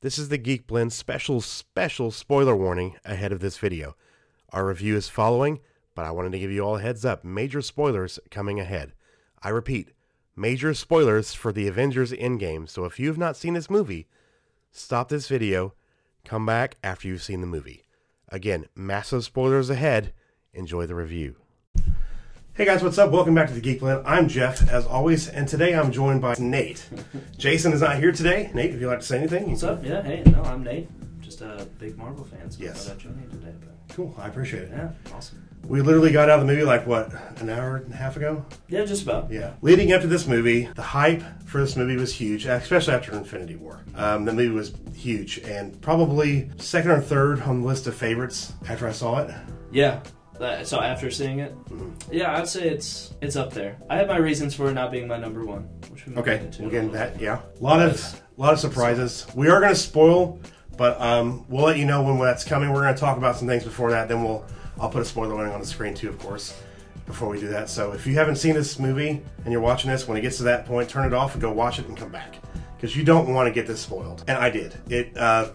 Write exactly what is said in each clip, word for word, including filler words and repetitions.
This is the Geek Blend special, special spoiler warning ahead of this video. Our review is following, but I wanted to give you all a heads up. Major spoilers coming ahead. I repeat, major spoilers for the Avengers Endgame. So if you have not seen this movie, stop this video, come back after you've seen the movie. Again, massive spoilers ahead. Enjoy the review. Hey guys, what's up? Welcome back to the Geek Blend. I'm Jeff, as always, and today I'm joined by Nate. Jason is not here today. Nate, if you'd like to say anything. What's up? Yeah, hey, no, I'm Nate. Just a big Marvel fan, so yes. I thought I'd join you today. But... Cool, I appreciate it. Yeah, awesome. We literally got out of the movie like, what, an hour and a half ago? Yeah, just about. Yeah. Leading up to this movie, the hype for this movie was huge, especially after Infinity War. Um, the movie was huge, and probably second or third on the list of favorites after I saw it. Yeah. Uh, so after seeing it, mm-hmm. yeah, I'd say it's it's up there. I have my reasons for it not being my number one, which we okay, get into we'll get into that. Yeah, a lot of a lot of surprises. We are going to spoil, but um, we'll let you know when that's coming. We're going to talk about some things before that. Then we'll I'll put a spoiler warning on the screen too, of course, before we do that. So if you haven't seen this movie and you're watching this, when it gets to that point, turn it off and go watch it and come back, because you don't want to get this spoiled. And I did. It. Uh,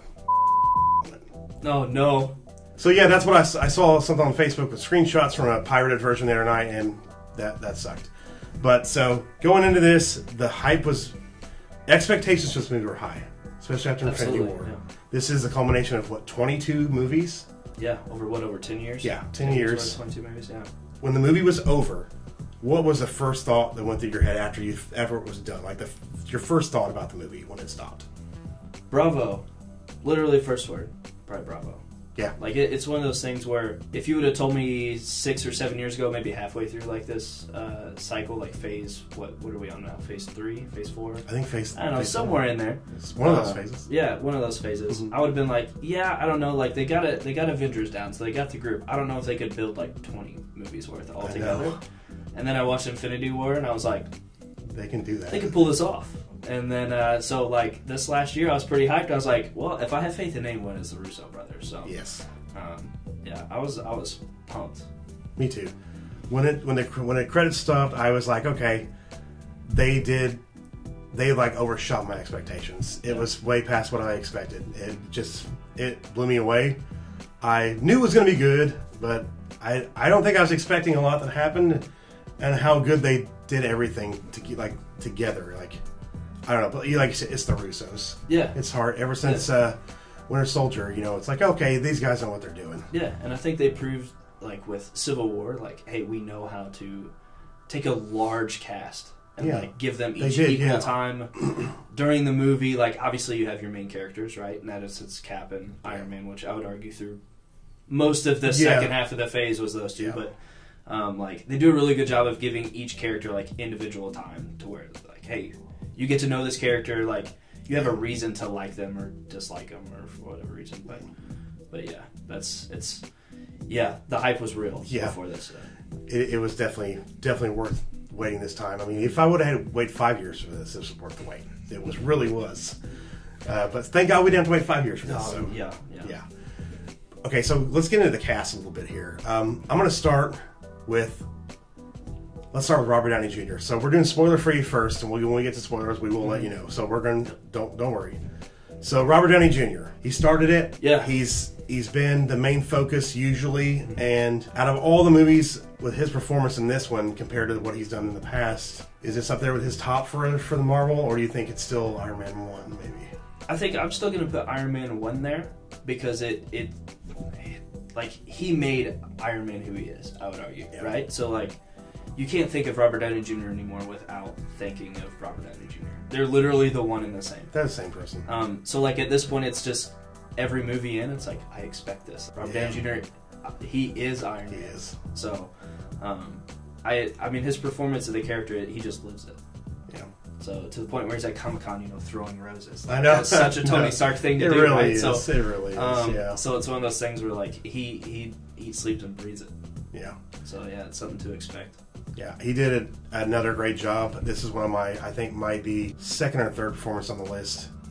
no, no. So yeah, that's what I, I saw something on Facebook with screenshots from a pirated version the other night, and that that sucked. But so going into this, the hype was, expectations for this movie were high, especially after Infinity War. Yeah. This is a culmination of what, twenty-two movies? Yeah, over what, over ten years? Yeah, ten, ten years. years. twenty-two movies, yeah. When the movie was over, what was the first thought that went through your head after you after it was done? Like the your first thought about the movie when it stopped? Bravo, literally first word, probably bravo. Yeah. Like, it, it's one of those things where if you would have told me six or seven years ago, maybe halfway through, like, this uh, cycle, like, phase, what what are we on now? Phase three? Phase four? I think phase... I don't know, phase somewhere four. in there. It's one of those uh, phases. Yeah, one of those phases. Mm-hmm. I would have been like, yeah, I don't know, like, they got it, they got Avengers down, so they got the group. I don't know if they could build, like, twenty movies worth altogether. And then I watched Infinity War, and I was like... They can do that. They can pull this off. And then, uh, so, like, this last year, I was pretty hyped. I was like, well, if I have faith in anyone, it's the Russo brothers, so... Yes. Um, yeah, I was I was pumped. Me too. When it when the when the credits stopped, I was like, okay, they did, they like overshot my expectations. It yeah. was way past what I expected. It just it blew me away. I knew it was going to be good, but I I don't think I was expecting a lot that happened, and how good they did everything to keep like together. Like I don't know, but like you said, it's the Russos. Yeah, it's hard ever since. Yeah. Uh, Winter Soldier, you know, it's like, okay, these guys know what they're doing. Yeah, and I think they proved, like, with Civil War, like, hey, we know how to take a large cast and, yeah. like, give them each did, equal yeah. time during the movie. Like, obviously you have your main characters, right? And that is it's Cap and Iron Man, which I would argue through most of the yeah. second half of the phase was those two. Yeah. But, um, like, they do a really good job of giving each character, like, individual time to where, like, hey, you get to know this character, like, you have a reason to like them or dislike them or for whatever reason, but but yeah, that's it's yeah, the hype was real yeah. before this. Uh, it, it was definitely definitely worth waiting this time. I mean, if I would have had to wait five years for this, this was worth the wait. It was really was. Uh, but thank God we didn't have to wait five years for this. Oh, so, yeah, yeah, yeah. Okay, so let's get into the cast a little bit here. Um, I'm going to start with. Let's start with Robert Downey Junior So we're doing spoiler free first, and we, when we get to spoilers, we will let you know. So we're going to don't don't worry. So Robert Downey Junior He started it. Yeah. He's he's been the main focus usually, and out of all the movies with his performance in this one compared to what he's done in the past, is this up there with his top for for the Marvel, or do you think it's still Iron Man one maybe? I think I'm still going to put Iron Man one there because it it like he made Iron Man who he is. I would argue, yeah. right? So like. You can't think of Robert Downey Junior anymore without thinking of Robert Downey Junior They're literally the one and the same. They're the same person. Um, so, like, at this point, it's just every movie in, it's like, I expect this. Robert yeah. Downey Junior, he is Iron Man. He is. So, um, I I mean, his performance of the character, he just lives it. Yeah. So, to the point where he's at Comic-Con, you know, throwing roses. Like, I know. That's such a Tony no, Stark thing to it do, really right? Is. So, it really is, um, yeah. So, it's one of those things where, like, he, he eats, sleeps, and breathes it. Yeah. So, yeah, it's something to expect. Yeah, he did it, another great job. This is one of my, I think, might be second or third performance on the list.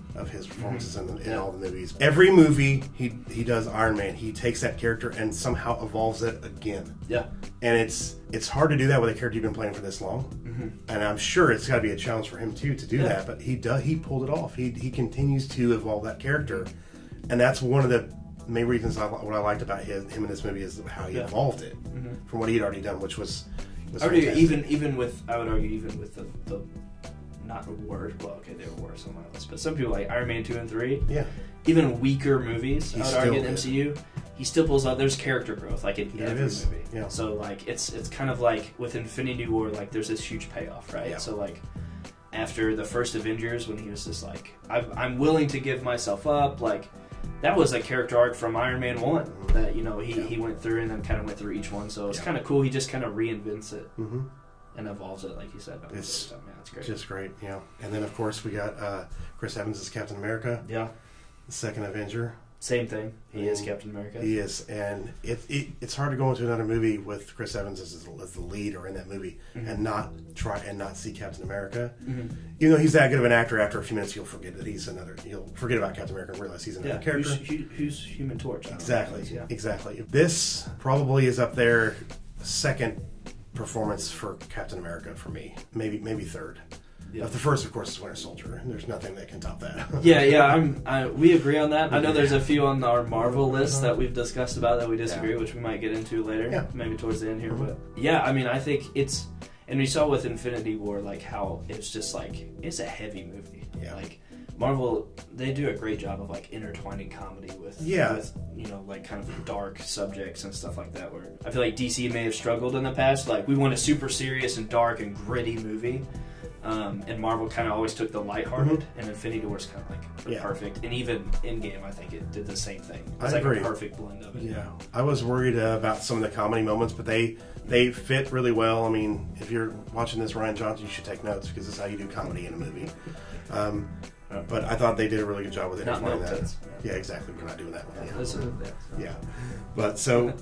of his performances mm-hmm. in, in yeah. all the movies. Every movie he he does Iron Man, he takes that character and somehow evolves it again. Yeah. And it's it's hard to do that with a character you've been playing for this long. Mm-hmm. And I'm sure it's got to be a challenge for him too to do yeah. that. But he does he pulled it off. He he continues to evolve that character, and that's one of the main reasons I, what I liked about his, him in this movie is how he yeah. evolved it mm-hmm. from what he'd already done, which was. was I would argue, even even with I would argue even with the, the not worse. Well, okay, they were worse on my list, but some people like Iron Man two and three. Yeah. Even weaker movies, He I would still argue in did. M C U, he still pulls out. There's character growth, like in Yeah, every it is. movie. Yeah. So like it's it's kind of like with Infinity War, like there's this huge payoff, right? Yeah. So like after the first Avengers, when he was just like, I'm, I'm willing to give myself up, like that was a character arc from Iron Man one Mm-hmm. that you know he, Yeah. he went through and then kind of went through each one. So it's Yeah. kind of cool. He just kind of reinvents it. Mm-hmm. And evolves it, like you said. It's time. Yeah, it's great. Just great, yeah. And then, of course, we got uh, Chris Evans as Captain America. Yeah. The second Avenger. Same thing. He and is Captain America. He is. And it, it it's hard to go into another movie with Chris Evans as, as the lead or in that movie mm-hmm. and not try and not see Captain America. Mm-hmm. Even though he's that good of an actor, after a few minutes you'll forget that he's another. You'll forget about Captain America and realize he's another yeah, character. Who's, who's Human Torch? Exactly. Yeah. Exactly. This probably is up there second performance for Captain America for me. Maybe maybe third. Yeah. The first, of course, is Winter Soldier. There's nothing that can top that. yeah, yeah, I'm. I, we agree on that. I know there's a few on our Marvel list that we've discussed about that we disagree, yeah. which we might get into later, yeah. maybe towards the end here. Mm-hmm. But yeah, I mean, I think it's, and we saw with Infinity War like how it's just like it's a heavy movie. Yeah. Like Marvel, they do a great job of like intertwining comedy with, yeah. with you know, like kind of dark subjects and stuff like that. Where I feel like D C may have struggled in the past. Like we want a super serious and dark and gritty movie. Um, and Marvel kind of always took the lighthearted, mm-hmm. and Infinity War is kind of like yeah. perfect. And even Endgame, I think it did the same thing. It was I like agree. a perfect blend of it. Yeah, I was worried uh, about some of the comedy moments, but they they fit really well. I mean, if you're watching this, Ryan Johnson, you should take notes because this is how you do comedy in a movie. Um, but I thought they did a really good job with intertwining that. Tits. Yeah, exactly. We're not doing that one. Yeah, Yeah, this is, yeah, so. yeah. But so.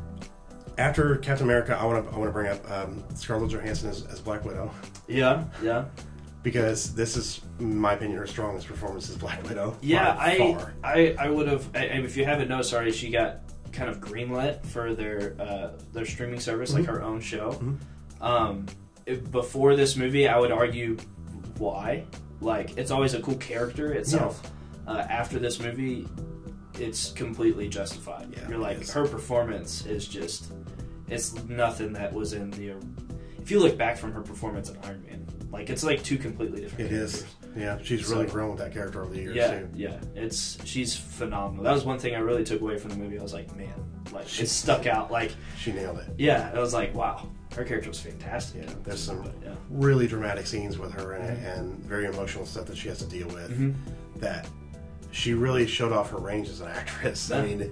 After Captain America, I want to I want to bring up um, Scarlett Johansson as, as Black Widow. Yeah, yeah. Because this is, in my opinion, her strongest performance as Black Widow. Yeah, I, far. I I would have. If you haven't noticed already, she got kind of greenlit for their uh, their streaming service, mm-hmm. like her own show. Mm-hmm. Um, if, before this movie, I would argue why. Like, it's always a cool character itself. Yeah. Uh, after this movie, it's completely justified. Yeah, You're like, her performance is just, it's nothing that was in the, if you look back from her performance in Iron Man, like, it's like two completely different It characters. is. Yeah, she's really so, grown with that character over the years, yeah, too. Yeah, it's, she's phenomenal. That was one thing I really took away from the movie. I was like, man, like, she, it stuck out. Like, she nailed it. Yeah, I was like, wow. Her character was fantastic. Yeah, there's some but, yeah. really dramatic scenes with her and, mm-hmm. and very emotional stuff that she has to deal with mm-hmm. that she really showed off her range as an actress. Yeah. I mean,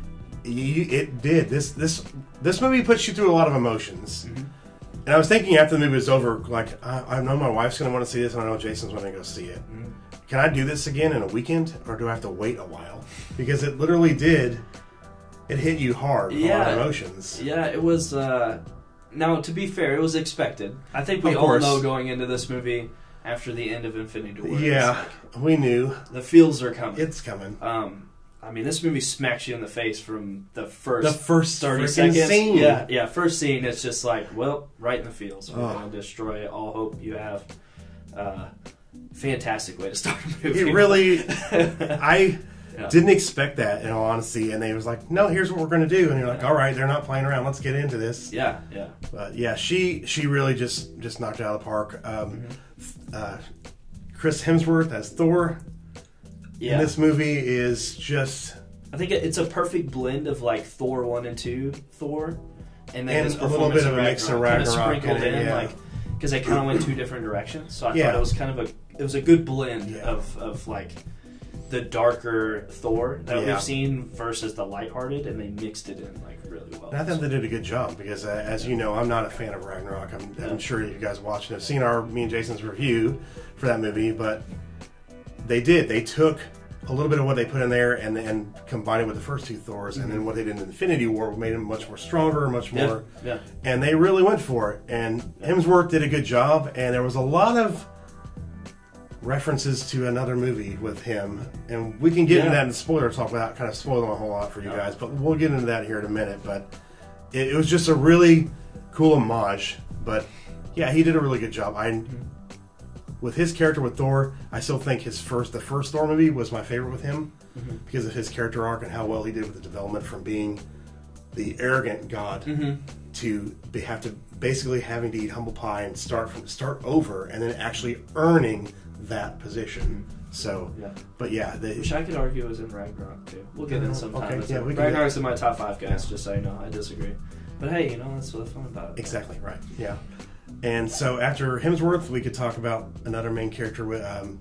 it, it did. This this this movie puts you through a lot of emotions. Mm-hmm. And I was thinking after the movie was over, like, I, I know my wife's going to want to see this, and I know Jason's going to go see it. Mm-hmm. Can I do this again in a weekend, or do I have to wait a while? Because it literally did, it hit you hard with yeah. a lot of emotions. Yeah, it was... Uh... Now, to be fair, it was expected. I think we all know going into this movie after the end of Infinity War. Yeah, like, we knew. The feels are coming. It's coming. Um, I mean, this movie smacks you in the face from the first, the first thirty seconds. Scene. Yeah, yeah, first scene, it's just like, well, right in the feels. We're oh. going to destroy all hope you have. Uh, fantastic way to start a movie. It really... I... Yeah. Didn't expect that, in all honesty, and they was like, "No, here's what we're going to do," and you're like, "All right, they're not playing around. Let's get into this." Yeah, yeah. But yeah, she she really just just knocked it out of the park. Um, mm-hmm. uh, Chris Hemsworth as Thor. Yeah, in this movie is just. I think it's a perfect blend of like Thor one and two Thor, and then and this a little bit of a mix of Ragnarok, kind of sprinkled in, in, yeah. like because they kind of went two different directions. So I yeah. thought it was kind of a it was a good blend yeah. of of like. The darker Thor that yeah. we've seen versus the lighthearted, and they mixed it in like really well. And I thought they did a good job because, uh, as you know, I'm not a fan of Ragnarok. I'm, yeah. I'm sure you guys watching have seen our me and Jason's review for that movie, but they did. They took a little bit of what they put in there and and combined it with the first two Thors, mm-hmm. and then what they did in Infinity War made them much more stronger, much more. Yeah. yeah. And they really went for it. And yeah. Hemsworth did a good job, and there was a lot of. references to another movie with him, and we can get yeah. into that in the spoiler talk without kind of spoiling a whole lot for you no. guys, but we'll get into that here in a minute. But it, it was just a really cool homage. But yeah, he did a really good job. I mm-hmm. with his character with Thor, I still think his first the first Thor movie was my favorite with him mm-hmm. because of his character arc and how well he did with the development from being the arrogant god mm-hmm. to be, have to basically having to eat humble pie and start from start over and then actually earning that position. So, yeah. but yeah, the, which I could argue was in Ragnarok too. We'll get in some time. Okay, yeah, we Ragnarok's in my top five, guys. Just so you know, I disagree. But hey, you know that's what's fun about it. Exactly right. Yeah. And so after Hemsworth, we could talk about another main character with um,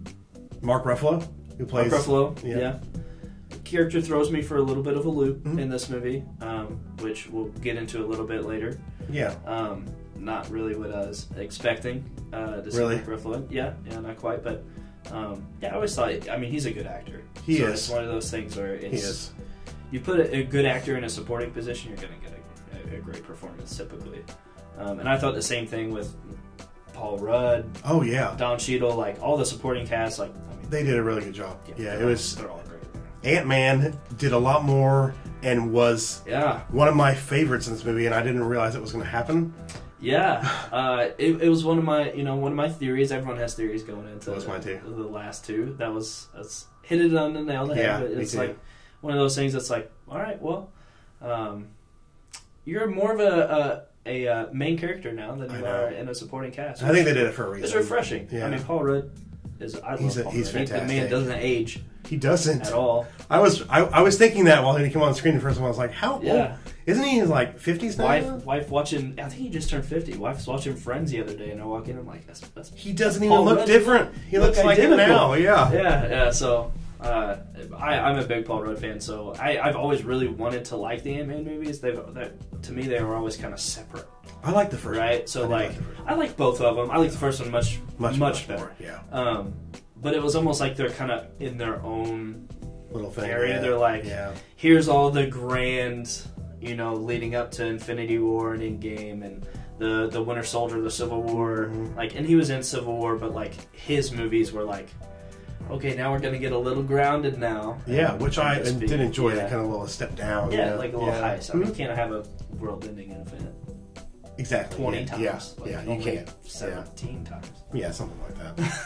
Mark Ruffalo, who plays Mark Ruffalo. Yeah. yeah. Character throws me for a little bit of a loop mm-hmm. in this movie, um, which we'll get into a little bit later. Yeah. Um, not really what I was expecting uh, to see really? Mark Ruffalo. Yeah, yeah, not quite, but um, yeah, I always thought. I mean, he's a good actor. He so is. It's one of those things where it's, he is. You put a, a good actor in a supporting position, you're going to get a, a, a great performance typically. Um, and I thought the same thing with Paul Rudd. Oh yeah. Don Cheadle, like all the supporting cast, like I mean, they did a really good job. Yeah, yeah it all, was. They're all great. Ant-Man did a lot more and was yeah. one of my favorites in this movie, and I didn't realize it was going to happen. Yeah, uh, it, it was one of my, you know, one of my theories. Everyone has theories going into that was mine too. The last two. That was that's hit it on the nail on the head. Yeah, it's me too. like one of those things that's like, all right, well, um, you're more of a, a, a main character now than you are in a supporting cast. I think they did it for a reason. It's refreshing. Yeah. I mean, Paul Rudd is I he's love a, Paul he's Rudd. fantastic. He, the man doesn't age. He doesn't at all. I was I, I was thinking that while he came on the screen the first time. I was like, how? Yeah. Old? Isn't he in like fifties now? Wife, wife watching. I think he just turned fifty. Wife's watching Friends the other day, and I walk in. I'm like, that's, that's he doesn't even Paul look Rudd. different. He looks like him now. Yeah, yeah, yeah. So uh, I, I'm a big Paul Rudd fan. So I, I've always really wanted to like the Ant-Man movies. They've to me they were always kind of separate. I like the first right. one. So I like, like I like both of them. I like the first one much much, much, much more, better. Yeah. Um, but it was almost like they're kind of in their own little thing area. Yeah. They're like, yeah. here's all the grand, you know, leading up to Infinity War and Endgame and the the Winter Soldier, the Civil War. Mm-hmm. Like, and he was in Civil War, but like his movies were like, okay, now we're gonna get a little grounded now. Yeah, which I did be, enjoy. Yeah. That kind of little step down. Yeah, you know? like a little yeah. heist. I mean, you can't have a world-ending infinite. Exactly. Twenty yeah. times. Yeah, like yeah you can't. Seventeen yeah. times. Yeah, something like that.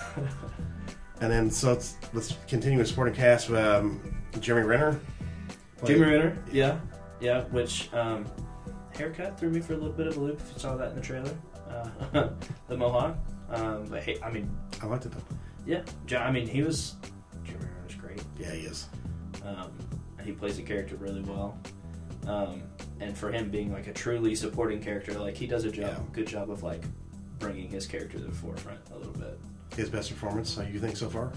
And then, so let's, let's continue with supporting cast. Um, Jeremy Renner. Played, Jeremy Renner, yeah. Yeah, which um, haircut threw me for a little bit of a loop if you saw that in the trailer. Uh, the mohawk. Um, but hey, I mean... I liked it, though. Yeah. I mean, he was... Jeremy Renner's great. Yeah, he is. Um, he plays the character really well. Um, and for him being, like, a truly supporting character, like, he does a job, yeah. good job of, like, bringing his character to the forefront a little bit. His best performance, so you think so far?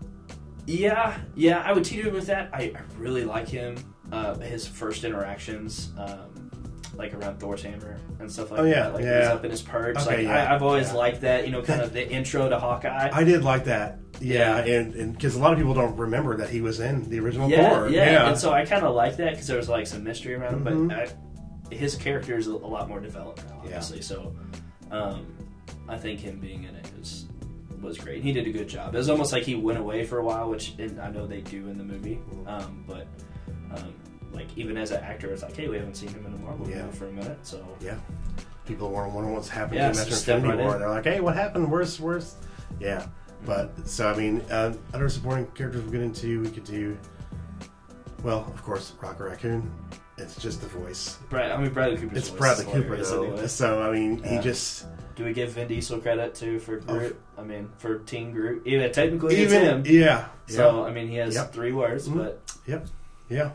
Yeah, yeah, I would teeter with that. I, I really like him. Uh, his first interactions, um, like around Thor's hammer and stuff like oh, yeah, that. Like yeah. he's up in his perch. Okay, like yeah, I, I've always yeah. liked that. You know, kind of the intro to Hawkeye. I did like that. Yeah, yeah. and because a lot of people don't remember that he was in the original yeah, Thor. Yeah, yeah, and so I kind of like that because there was like some mystery around mm-hmm. him. But I, his character is a, a lot more developed now, obviously. Yeah. So um, I think him being in it is. was great. He did a good job. It was almost like he went away for a while, which I know they do in the movie. Um, but um, like even as an actor, it's like, hey, we haven't seen him in a Marvel yeah. movie for a minute. So yeah, people were wondering what's happening yeah, to Master so Infinity right War. in. They're like, hey, what happened? Where's where's? Yeah, mm-hmm. but so I mean, uh, other supporting characters we'll get into. We could do, well, of course, Rocket Raccoon. It's just the voice. Brad, I mean, Bradley Cooper's It's voice Bradley is Cooper though. anyway. So I mean, yeah. he just. Do we give Vin Diesel credit too for Groot? Oh. I mean, for Teen Groot. Even technically, Even, it's him. Yeah. So yeah. I mean, he has yep. three words, mm-hmm. but yep, yeah,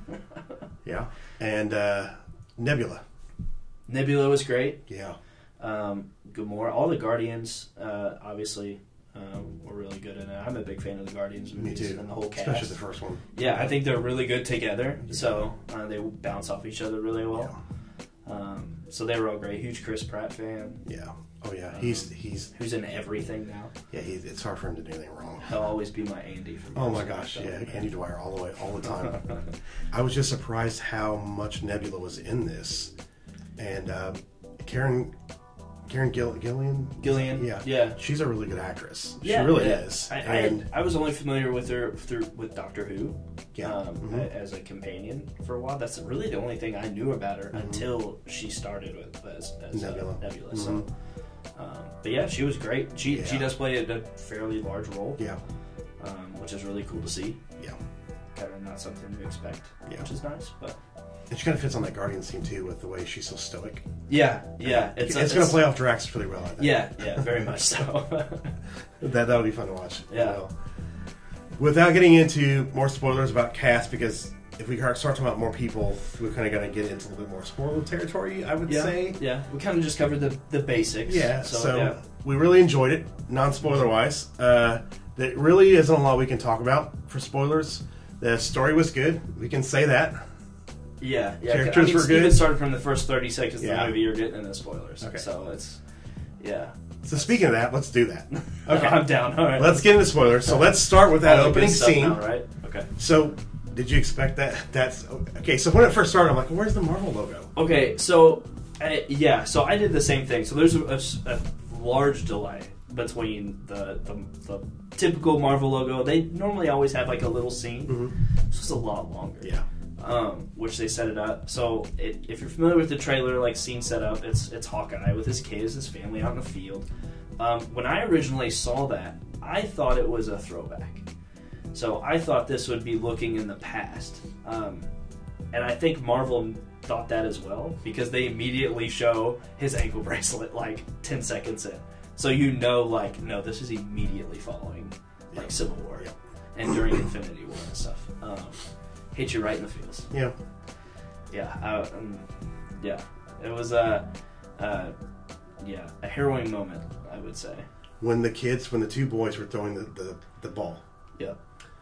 yeah, and uh, Nebula. Nebula was great. Yeah. Um, Gamora, all the Guardians, uh, obviously, um, were really good in it. I'm a big fan of the Guardians movies. Me too. And the whole cast. Especially the first one. Yeah, I think they're really good together. Yeah. So uh, they bounce off each other really well. Yeah. Um, so they were all great. Huge Chris Pratt fan. Yeah. Oh yeah. Um, he's he's who's in everything now. Yeah. He's, it's hard for him to do anything wrong. He'll always be my Andy. From oh my gosh. Yeah. Andy Dwyer all the way, all the time. I was just surprised how much Nebula was in this, and uh, Karen Karen Gill- Gillian? Gillian, yeah, yeah. She's a really good actress. Yeah, she really yeah. is. I, and I, I was only familiar with her through with Doctor Who, yeah, um, mm-hmm. as a companion for a while. That's really the only thing I knew about her mm-hmm. until she started with as, as Nebula. Uh, Nebula. Mm-hmm. So, um, but yeah, she was great. She yeah. she does play a, a fairly large role. Yeah, um, which is really cool to see. Yeah, kind of not something to expect. Yeah, which is nice, but. And she kind of fits on that Guardians team too, with the way she's so stoic. Yeah, yeah. It's, it's, it's going to play off Drax really well, I think. Yeah, yeah, very much so. that that'll be fun to watch. Yeah. Well, without getting into more spoilers about cast, because if we start talking about more people, we're kind of going to get into a little bit more spoiler territory, I would yeah, say. Yeah, we kind of just covered the, the basics. Yeah, so, so yeah. we really enjoyed it, non-spoiler wise. Uh, there really isn't a lot we can talk about for spoilers. The story was good. We can say that. Yeah, yeah. Characters I mean, were good. Even started from the first thirty seconds of yeah. the movie, you're getting into spoilers. Okay. So it's, yeah. So speaking of that, let's do that. Okay, I'm down. All right. Let's get into spoilers. So let's start with that All opening scene. Now, right? Okay. So, did you expect that? That's okay. So when it first started, I'm like, "Where's the Marvel logo?" Okay, so uh, yeah, so I did the same thing. So there's a, a, a large delay between the, the the typical Marvel logo. They normally always have like a little scene. Mm-hmm. It's just a lot longer. Yeah. Um, which they set it up. So it, if you're familiar with the trailer, like scene setup, it's it's Hawkeye with his kids, his family out in the field. Um, when I originally saw that, I thought it was a throwback. So I thought this would be looking in the past. Um, and I think Marvel thought that as well, because they immediately show his ankle bracelet like ten seconds in. So you know, like, no, this is immediately following like yep. Civil War yep. and during Infinity War and stuff. Um, hit you right in the feels. Yeah. Yeah. Uh, um, yeah. It was a, uh, uh, yeah, a harrowing moment, I would say. When the kids, when the two boys were throwing the, the, the ball. Yeah.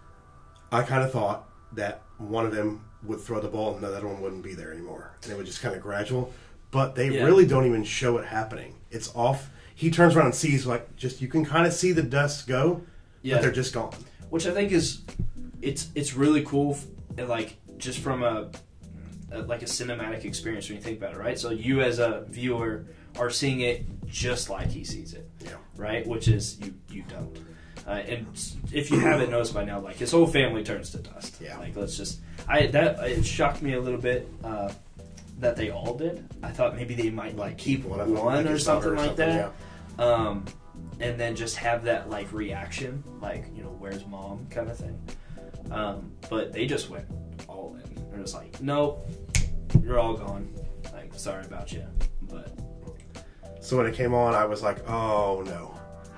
I kind of thought that one of them would throw the ball and the other one wouldn't be there anymore. And it would just kind of gradual. But they yeah. really don't even show it happening. It's off. He turns around and sees, like, just, you can kind of see the dust go, yeah. but they're just gone. Which I think is, it's it's really cool. Like, just from a, a like a cinematic experience when you think about it, right? So you as a viewer are seeing it just like he sees it, yeah. right? Which is you you don't. Uh, and if you haven't noticed by now, like his whole family turns to dust. Yeah. Like let's just, I that it shocked me a little bit uh, that they all did. I thought maybe they might like keep one, one or something or like something, that. Yeah. Um, and then just have that like reaction, like you know, where's mom kind of thing. Um, but they just went all in. They're just like, nope, you're all gone. Like, sorry about you. But so when it came on, I was like, oh no,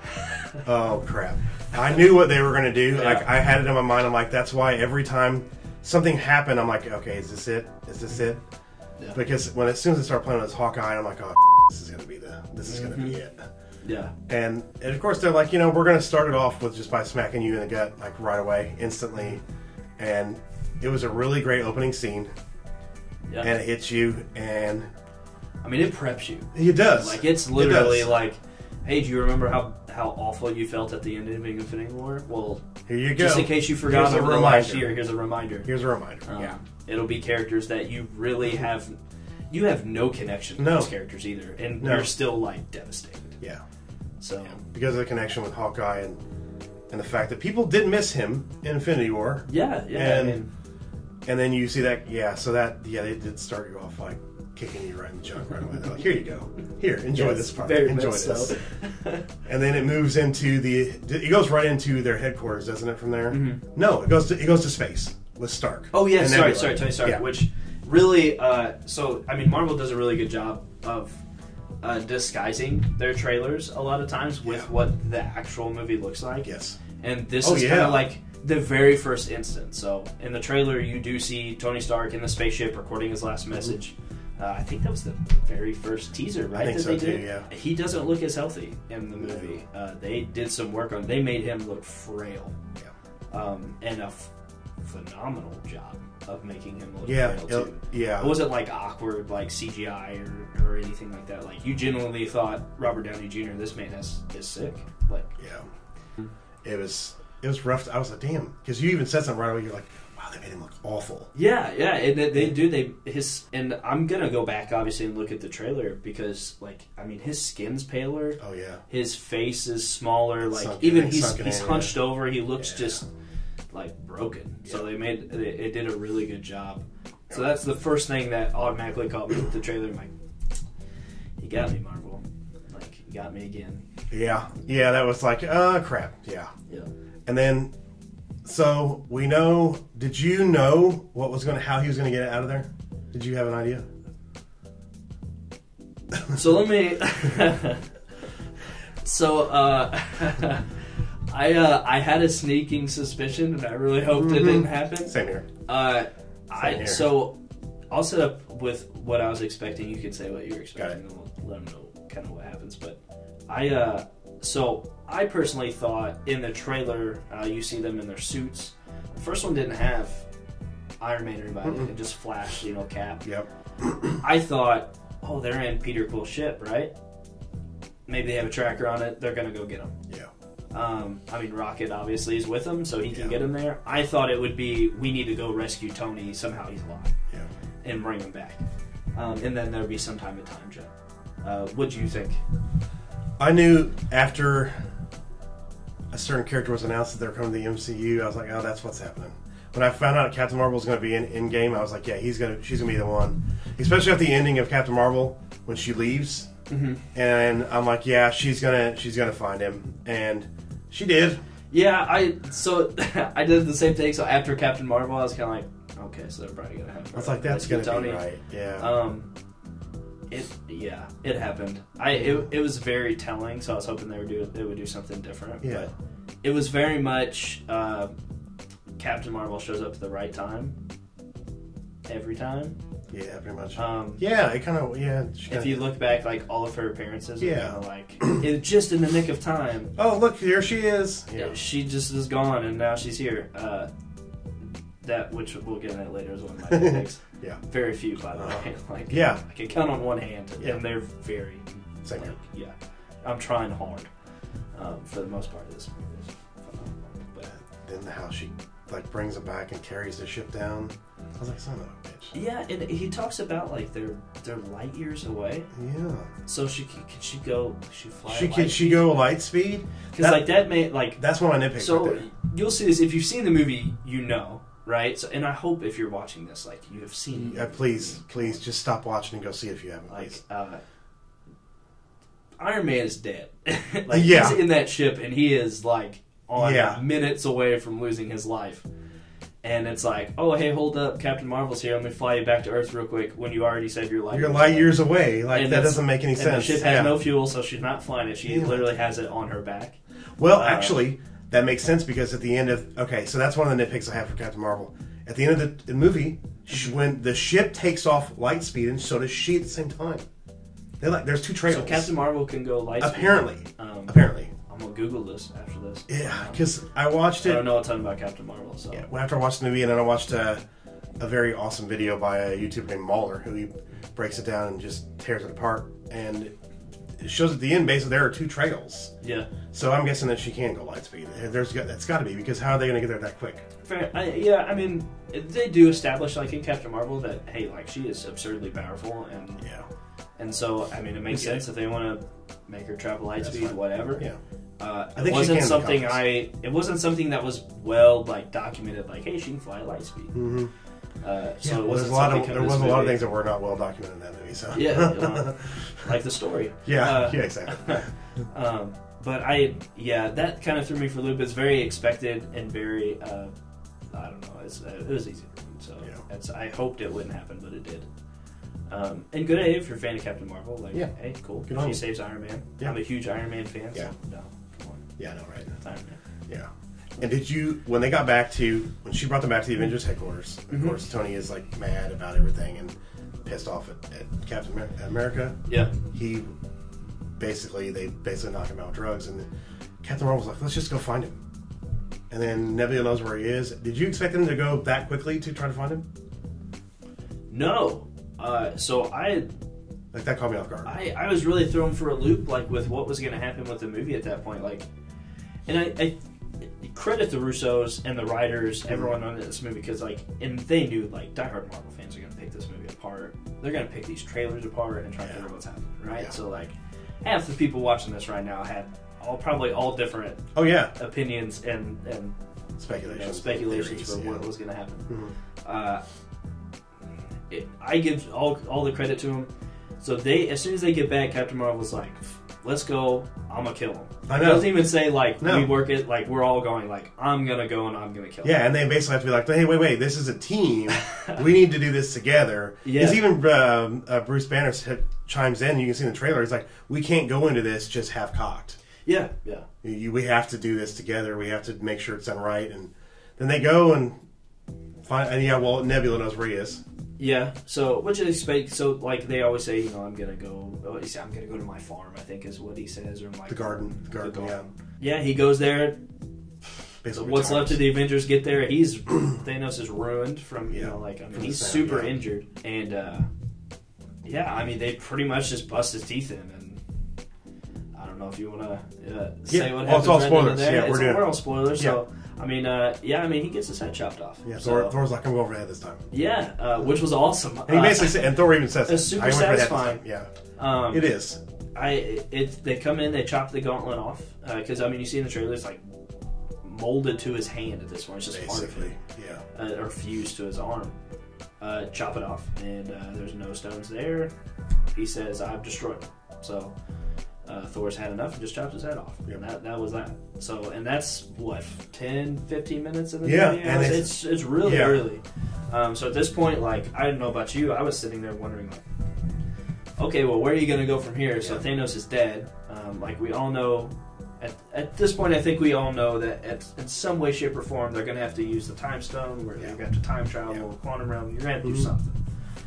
oh crap. I knew what they were going to do. Yeah. Like I had it in my mind. I'm like, that's why every time something happened, I'm like, okay, is this it? Is this it? Yeah. Because when as soon as I start playing with Hawkeye, I'm like, oh, this is going to be the, this is mm-hmm. going to be it. Yeah. And, and of course they're like, you know, we're going to start it off with just by smacking you in the gut, like right away, instantly. And it was a really great opening scene. Yeah. And it hits you, and I mean, it preps you. It does. Like it's literally it like, hey, do you remember how, how awful you felt at the end of Infinity War? Well, here you go. Just in case you forgot over the last year, here's a reminder. Here's a reminder. Um, yeah. It'll be characters that you really have. You have no connection with no. those characters either, and no. you're still like devastated. Yeah. So yeah. Because of the connection with Hawkeye and and the fact that people did miss him in Infinity War. Yeah, yeah. And I mean, and then you see that, yeah. So that yeah, they did start you off like kicking you right in the junk right away. They're like, here you go, here, enjoy yes, this part, enjoy this. So. And then it moves into the. It goes right into their headquarters, doesn't it? From there, mm-hmm. no, it goes to it goes to space with Stark. Oh yeah, sorry, sorry, Tony Stark. Yeah. Which really, uh, so I mean, Marvel does a really good job of. Uh, disguising their trailers a lot of times with yeah. what the actual movie looks like. Yes. And this oh, is yeah. kind of like the very first instance. So in the trailer, you do see Tony Stark in the spaceship recording his last message. Mm-hmm. Uh, I think that was the very first teaser, right? I think that so they too, did. yeah. He doesn't look as healthy in the movie. Uh, they did some work on. They made him look frail. Yeah. Um, and a f- phenomenal job of making him look yeah, frail too. Yeah, it wasn't like awkward, like C G I or, or anything like that. Like you genuinely thought Robert Downey Junior This man is is sick. Like yeah, it was it was rough. I was like, damn, because you even said something right away. You're like, wow, they made him look awful. Yeah, yeah, and they, they do. They his and I'm gonna go back obviously and look at the trailer because, like, I mean, his skin's paler. Oh yeah. His face is smaller. It's like sunken, even it's he's sunken he's in, hunched yeah. over. He looks Yeah. just like broken. Yeah. So they made it, it did a really good job. So that's the first thing that automatically caught me with the trailer. I'm like, you got me, Marvel. Like, you got me again. Yeah, yeah, that was like, uh, crap. Yeah. Yeah. And then, so we know. Did you know what was going to, how he was going to get out of there? Did you have an idea? So let me. so uh, I uh, I had a sneaking suspicion, and I really hoped mm-hmm. it didn't happen. Same here. Uh, Same I here. so I'll set up with what I was expecting. You can say what you were expecting, and we'll let them know kind of what happens. But I uh, so I personally thought in the trailer uh, you see them in their suits. The first one didn't have Iron Man or anybody; Mm-mm. it just flashed, you know, Cap. Yep. I thought, oh, they're in Peter Quill's ship, right? Maybe they have a tracker on it. They're gonna go get him. Yeah. Um, I mean, Rocket obviously is with him, so he can Yeah. get him there. I thought it would be, we need to go rescue Tony. Somehow he's alive. Yeah. And bring him back. Um, and then there would be some time of time jump. Uh, what do you think? I knew after a certain character was announced that they were coming to the M C U, I was like, oh, that's what's happening. When I found out Captain Marvel was going to be in Endgame, I was like, yeah, he's gonna, she's going to be the one. Especially at the ending of Captain Marvel, when she leaves. Mm-hmm. And I'm like, yeah, she's gonna she's gonna find him, and she did. Yeah, I so I did the same thing. So after Captain Marvel, I was kind of like, okay, so they're probably gonna have. I was like, that's gonna Tony. be right. Yeah. Um, it yeah, it happened. I it, it was very telling. So I was hoping they would do they would do something different. Yeah. But it was very much uh, Captain Marvel shows up at the right time every time. Yeah, pretty much. Um, yeah, it kind of, yeah. If you look back, like, all of her appearances, yeah. are kind of like, it's just in the nick of time. Oh, look, here she is. Yeah. She just is gone, and now she's here. Uh, that, which we'll get into later, is one of my picks. Yeah. Very few, by the uh, way. Like, yeah. I can count on one hand, yeah. and they're very, Same like, yeah. I'm trying hard um, for the most part of this movie. But then how she, like, brings him back and carries the ship down. I was like, son of a bitch. Yeah, and he talks about, like, they're they're light years away. Yeah. So she can she go? She fly? She can she go light speed? Because like that may like that's one I nitpicked. So right there. You'll see this if you've seen the movie, you know, right? So, and I hope if you're watching this, like you have seen. Yeah, please, please, just stop watching and go see it if you haven't. Like, please. uh, Iron Man is dead. Like yeah. he's in that ship and he is like on yeah. minutes away from losing his life. And it's like, oh, hey, hold up, Captain Marvel's here. Let me fly you back to Earth real quick when you already said you're light You're years light away. years away. Like, and that doesn't make any and sense. The ship has yeah. no fuel, so she's not flying it. She yeah. literally has it on her back. Well, uh, actually, that makes sense because at the end of... Okay, so that's one of the nitpicks I have for Captain Marvel. At the end of the, the movie, she, when the ship takes off light speed, and so does she at the same time. They're like, there's two trails. So Captain Marvel can go light speed? Apparently. Um, Apparently. I'm going to Google this after this. Yeah, because I watched it... I don't know a ton about Captain Marvel, so... Yeah, well, after I watched the movie, and then I watched a, a very awesome video by a YouTuber named Mauler, who he breaks it down and just tears it apart. And it shows at the end, basically, there are two trails. Yeah. So I'm guessing that she can go light speed. There's That's got to be, because how are they going to get there that quick? Fair. I, yeah, I mean, they do establish, like, in Captain Marvel that, hey, like, she is absurdly powerful, and... Yeah. And so, I mean, it makes sense if they want to make her travel light That's speed, fine. whatever. Yeah. Uh, I it think wasn't she can something in the I. It wasn't something that was well like documented. Like, hey, she can fly at light speed. Mm-hmm. Uh, so yeah, it well, wasn't there's a lot of something there was a movie. lot of things that were not well documented in that movie. So yeah, you know, like the story. Yeah, uh, yeah, exactly. um, but I, yeah, that kind of threw me for a loop. It's very expected and very. Uh, I don't know. It's, uh, it was easy to read, so yeah. it's, I hoped it wouldn't happen, but it did. Um, and good, hey, if you're a fan of Captain Marvel, like, yeah. hey, cool. Good she on saves Iron Man. Yeah. I'm a huge Iron Man fan. Yeah. So, no, come on. Yeah, I know, right? It's Iron Man. Yeah. And did you, when they got back to, when she brought them back to the Avengers headquarters, of Mm-hmm. course, Tony is like mad about everything and pissed off at, at Captain Amer- America. Yeah. He basically, they basically knock him out with drugs, and Captain Marvel's like, let's just go find him. And then Nebula knows where he is. Did you expect them to go that quickly to try to find him? No. Uh, so I, Like, that caught me off guard. I, I was really thrown for a loop, like with what was going to happen with the movie at that point. Like, and I, I, credit the Russos and the writers, everyone on this movie, because like, and they knew like diehard Marvel fans are gonna pick this movie apart. They're gonna pick these trailers apart and try to yeah. figure out what's happening, right? Yeah. So like, half the people watching this right now had all probably all different oh yeah opinions and and speculations, you know, speculations theories, for yeah. what was gonna happen. Mm-hmm. Uh, it, I give all all the credit to them. So they, as soon as they get back, Captain Marvel was like, "Let's go! I'm gonna kill him." I know. He doesn't even say like no. we work it. Like we're all going like I'm gonna go and I'm gonna kill him. Yeah, and they basically have to be like, "Hey, wait, wait! This is a team. We need to do this together." Yeah. Because even um, uh, Bruce Banner chimes in. You can see in the trailer. He's like, "We can't go into this just half cocked. Yeah, yeah. You, we have to do this together. We have to make sure it's done right." And then they go and find. And yeah, well, Nebula knows where he is. Yeah, so what you expect? So like they always say, you know, I'm gonna go. Oh, he said, I'm gonna go to my farm. I think is what he says, or my the garden. The garden. The garden. Yeah. Yeah, he goes there. Basically what's retires. left of the Avengers get there? He's Thanos is ruined from you yeah. know like I mean from he's sound, super yeah. injured, and uh, yeah, I mean they pretty much just bust his teeth in, and I don't know if you want to uh, say yeah. what well, happens. it's all right spoilers. there. Yeah, it's we're doing we're all spoilers. yeah. So I mean, uh, yeah, I mean he gets his head chopped off. Yeah, so. Thor, Thor's like, I'm going over head this time. Yeah, uh, which was awesome. And he basically uh, said, and Thor even says, it's super I went over satisfying. Yeah, um, it is. I it they come in, they chop the gauntlet off because uh, I mean you see in the trailer it's like molded to his hand at this point. It's just basically, part of it, yeah, uh, or fused to his arm. Uh, chop it off, and uh, there's no stones there. He says, "I've destroyed them." So uh, Thor's had enough and just chopped his head off. Yep. And that that was that. So and that's what ten, fifteen minutes in the yeah, video. and it's, it's it's it's really yeah. early. Um, so at this point, like I don't know about you, I was sitting there wondering like, okay, well, where are you going to go from here? So yeah. Thanos is dead. Um, like we all know, at, at this point, I think we all know that at, in some way, shape, or form, they're going to have to use the time stone, where yeah. you're going to have to time travel, yeah. quantum realm. You're going to have to do mm-hmm. something.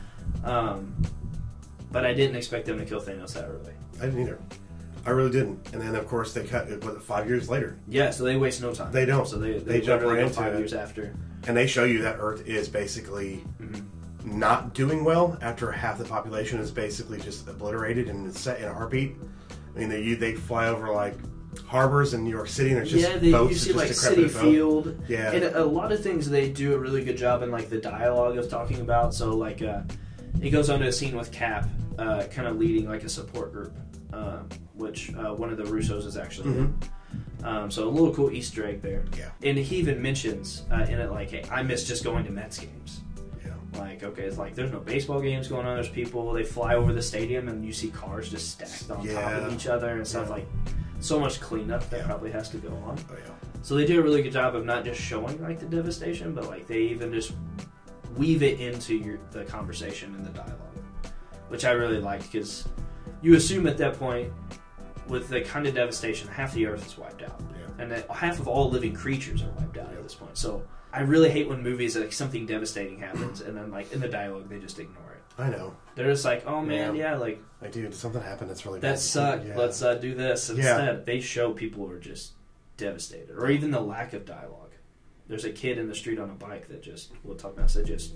Um, but I didn't expect them to kill Thanos that early. I didn't either. I really didn't. And then, of course, they cut it, what, five years later. Yeah, so they waste no time. They don't. So they, they, they jump right go into five it. years after. And they show you that Earth is basically mm-hmm. not doing well after half the population is basically just obliterated and it's set in a heartbeat. I mean, they they fly over like harbors in New York City, and there's just yeah, they, boats. you see like just City boat. Field. Yeah, and a, a lot of things they do a really good job in like the dialogue of talking about. So like, uh, it goes on to a scene with Cap, uh, kind of leading like a support group, uh, which uh, one of the Russos is actually mm-hmm. in. Um, so a little cool Easter egg there. Yeah, and he even mentions uh, in it like, "Hey, I miss just going to Mets games." Yeah, like okay, it's like there's no baseball games going on. There's people. They fly over the stadium, and you see cars just stacked on yeah. top of each other and stuff yeah. like. So much cleanup that yeah. probably has to go on. Oh yeah. So they do a really good job of not just showing like the devastation, but like they even just weave it into your the conversation and the dialogue, which I really liked because you assume at that point, with the kind of devastation, half the Earth is wiped out, Yeah. and that half of all living creatures are wiped out at this point. So I really hate when movies like something devastating happens, and then like in the dialogue they just ignore it. I know. They're just like, oh man, yeah, yeah like like dude, something happened that's really that bad. sucked. Yeah. Let's uh, do this instead. Yeah. They show people who are just devastated, or even the lack of dialogue. There's a kid in the street on a bike that just we'll talk about. So just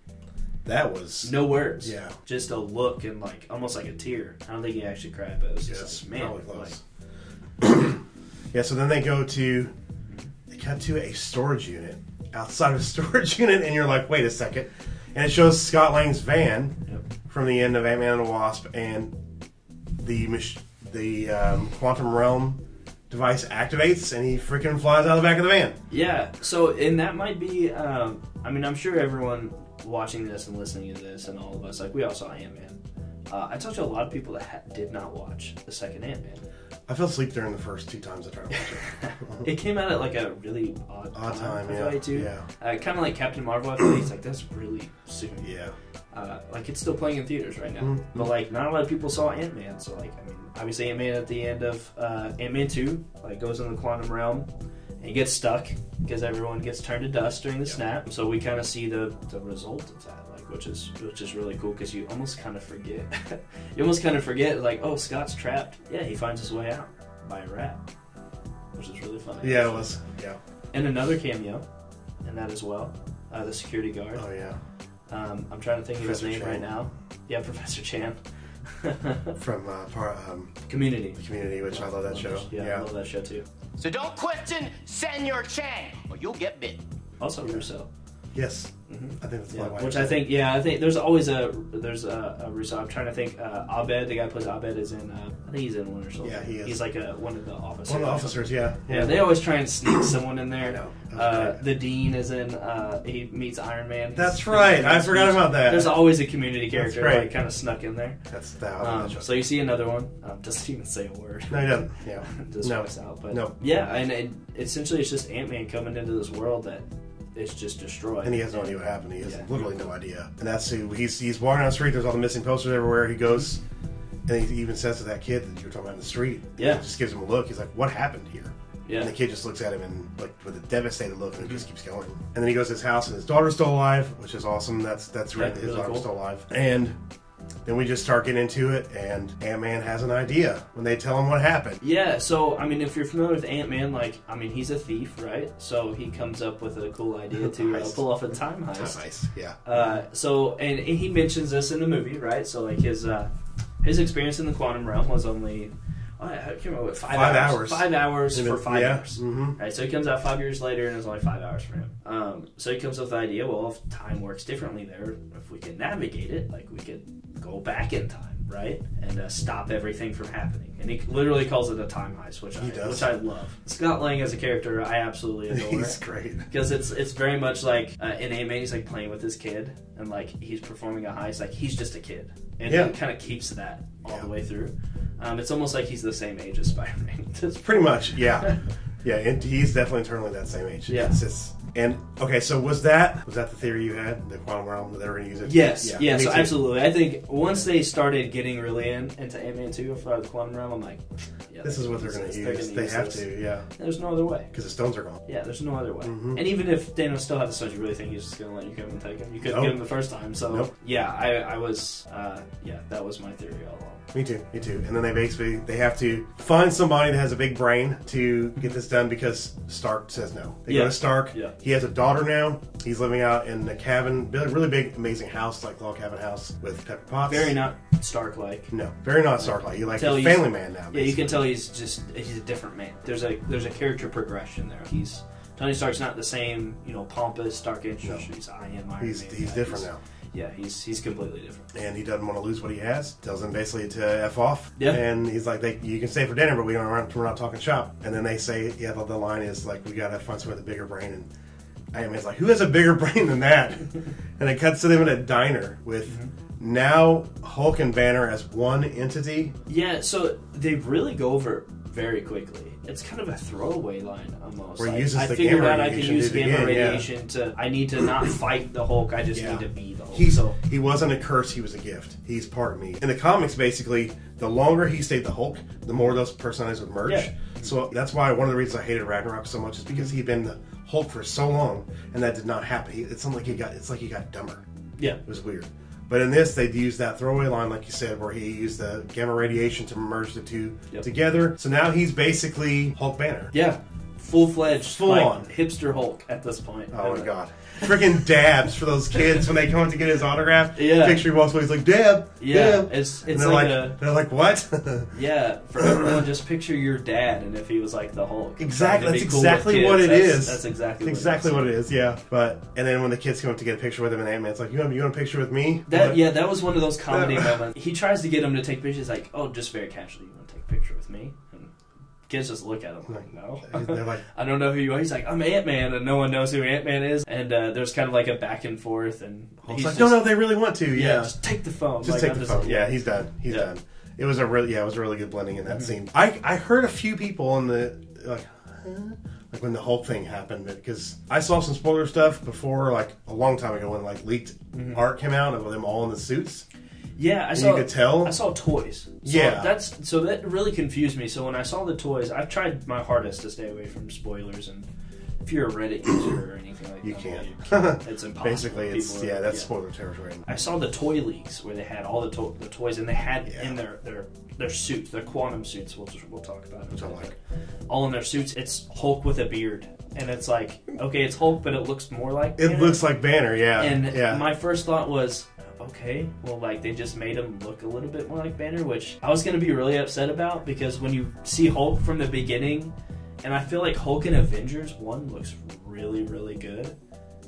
that was no words. Yeah, just a look and like almost like a tear. I don't think he actually cried, but it was yes, just like, man, close. Like, yeah. So then they go to they cut to a storage unit outside of a storage unit, and you're like, wait a second. And it shows Scott Lang's van yep. from the end of Ant-Man and the Wasp, and the mach- the um, quantum realm device activates, and he freaking flies out of the back of the van. Yeah. So, and that might be. Um, I mean, I'm sure everyone watching this and listening to this, and all of us, like we all saw Ant-Man. Uh, I talked to a lot of people that ha- did not watch the second Ant-Man. I fell asleep during the first two times I tried to watch it. It came out at like a really odd, Odd time, I yeah. feel like, too. Yeah. Uh, kind of like Captain Marvel. I feel like it's like that's really soon. Yeah. Uh, like it's still playing in theaters right now, mm-hmm. but like not a lot of people saw Ant-Man. So like, I mean, obviously Ant-Man at the end of uh, Ant-Man two, like goes in the quantum realm, and he gets stuck because everyone gets turned to dust during the yep. snap. So we kind of see the the result of that. Which is which is really cool because you almost kind of forget. you almost kind of forget, like, oh, Scott's trapped. Yeah, he finds his way out by a rat, which is really funny. Yeah, it was. Yeah. And another cameo, in that as well, uh, the security guard. Oh yeah. Um, I'm trying to think Professor of his name Chan. right now. Yeah, Professor Chan. From uh, par- um, Community. Community, which I love that love show. Yeah, yeah, I love that show too. So don't question Senor Chang, or you'll get bit. Also Russo. Yes. Mm-hmm. I think that's yeah, my which I think, yeah, I think there's always a there's a, a Russo. I'm trying to think. Uh, Abed, the guy who plays Abed, is in. Uh, I think he's in Winter Soldier. Yeah, he is. He's like a one of the officers. One of the officers, yeah. Yeah, they always try and sneak someone in there. I know. Uh, the Dean is in. Uh, he meets Iron Man. That's He's, right. I forgot about that. There's always a community character like kind of snuck in there. That's that. Um, so you see another one. Um, doesn't even say a word. No, he doesn't. Yeah. Just no. walks out. But no. Yeah, and, and essentially it's just Ant-Man coming into this world that. It's just destroyed. And he has no idea what happened. He has yeah. literally no idea. And that's who he's he's walking down the street. There's all the missing posters everywhere. He goes, and he even says to that kid that you were talking about in the street. Yeah. He just gives him a look. He's like, "What happened here?" Yeah. And the kid just looks at him and like with a devastated look, and he just keeps going. And then he goes to his house, and his daughter's still alive, which is awesome. That's that's yeah, really his really daughter's cool. still alive. And then we just start getting into it, and Ant-Man has an idea when they tell him what happened. Yeah, so, I mean, if you're familiar with Ant-Man, like, I mean, he's a thief, right? So he comes up with a cool idea to uh, pull off a time heist. Time heist, yeah. Uh, so, and, and he mentions this in the movie, right? So, like, his uh, his experience in the quantum realm was only, I can't remember what, five, five hours. hours. Five hours for five yeah. years. Mm-hmm. Right, so he comes out five years later, and it's only five hours for him. Um, so he comes up with the idea, well, if time works differently there, if we can navigate it, like, we could go back in time, right, and uh, stop everything from happening. And he literally calls it a time heist, which he I does. which I love. Scott Lang as a character, I absolutely adore. He's great because it's it's very much like uh, in Ant-Man, he's like playing with his kid, and like he's performing a heist, like he's just a kid, and yeah. he kind of keeps that all yeah. the way through. Um, it's almost like he's the same age as Spider-Man. Pretty much, yeah, yeah. And he's definitely internally that same age. Yeah. It's just, and okay, so was that was that the theory you had, the quantum realm, that they were going to use it? Yes, yeah, yeah so too. absolutely. I think once they started getting really in into Ant-Man two for the quantum realm, I'm like, yeah, this is what they're going to use. They have this. to, yeah. There's no other way because the stones are gone. Yeah, there's no other way. Mm-hmm. And even if Thanos still had the stones, you really think he's just going to let you come and take him? You couldn't nope. get him the first time, so nope. yeah, I, I was, uh, yeah, that was my theory all along. Me too, me too. And then they basically, they have to find somebody that has a big brain to get this done because Stark says no. They yeah. go to Stark. Yeah. He has a daughter now. He's living out in a cabin, really big, amazing house, like log cabin house with pepper pots. Very not Stark-like. No, very not Stark-like. He's like a family man now. Basically. Yeah, you can tell he's just, he's a different man. There's a there's a character progression there. He's, Tony Stark's not the same, you know, pompous Stark Industries. No. I am Iron He's, Man. he's yeah, different he's, now. Yeah, he's he's completely different. And he doesn't want to lose what he has. Tells him basically to F off. Yeah. And he's like, they, you can stay for dinner, but we don't, we're not talking shop. And then they say, yeah, the, the line is like, we got to find someone with a bigger brain. And Iron Man's like, who has a bigger brain than that? And it cuts to them in a diner with mm-hmm. now Hulk and Banner as one entity. Yeah, so they really go over it very quickly. It's kind of a throwaway line almost. Where he like, uses I the figured gamma out I can use gamma again, radiation yeah. to. I need to not fight the Hulk. I just yeah. need to be the Hulk. He's, so he wasn't a curse. He was a gift. He's part of me. In the comics, basically, the longer he stayed the Hulk, the more those personalities would merge. Yeah. So that's why one of the reasons I hated Ragnarok so much is because he'd been the Hulk for so long, and that did not happen. He, it's like he got. It's like he got dumber. Yeah, it was weird. But in this, they'd use that throwaway line, like you said, where he used the gamma radiation to merge the two yep. together. So now he's basically Hulk Banner. Yeah, full-fledged, full like, on hipster Hulk at this point. Oh my god. Freaking dabs for those kids when they come up to get his autograph. Yeah. Picture he walks away, he's like, Dab! Yeah, Dab. it's, it's and they're like, like a... They're like, what? Yeah, for everyone, just picture your dad, and if he was like the Hulk. Exactly, that's cool exactly what it that's, is. That's exactly what exactly it is. what it is, yeah. But, and then when the kids come up to get a picture with him and Ant-Man's like, you want, you want a picture with me? That like, Yeah, that was one of those comedy moments. He tries to get him to take pictures, like, oh, just very casually, you want to take a picture with me? And kids just look at him like, no. They're like, I don't know who you are. He's like, I'm Ant-Man, and no one knows who Ant-Man is. And uh, there's kind of like a back and forth, and he's he's like, just, no, no, they really want to, yeah. yeah just take the phone. Just like, take I'm the just, phone. Yeah, he's done. He's yeah. done. It was a really, yeah, it was a really good blending in that mm-hmm. scene. I, I heard a few people in the, like, huh? Like when the Hulk thing happened, because I saw some spoiler stuff before, like a long time ago when like leaked mm-hmm. art came out of them all in the suits. Yeah, I and saw. You could tell. I saw toys. So yeah, that's so that really confused me. So when I saw the toys, I've tried my hardest to stay away from spoilers. And if you're a Reddit user or anything like you that, can't. You can't. It's impossible. Basically, it's People yeah, are, that's yeah. spoiler territory. I saw the toy leaks where they had all the to- the toys, and they had yeah. in their, their their suits, their quantum suits. We'll just, we'll talk about it. Which I like. All in their suits. It's Hulk with a beard, and it's like, okay, it's Hulk, but it looks more like It Banner. looks like Banner, yeah. And yeah. my first thought was, okay, well, like, they just made him look a little bit more like Banner, which I was going to be really upset about, because when you see Hulk from the beginning, And I feel like Hulk in Avengers one looks really, really good.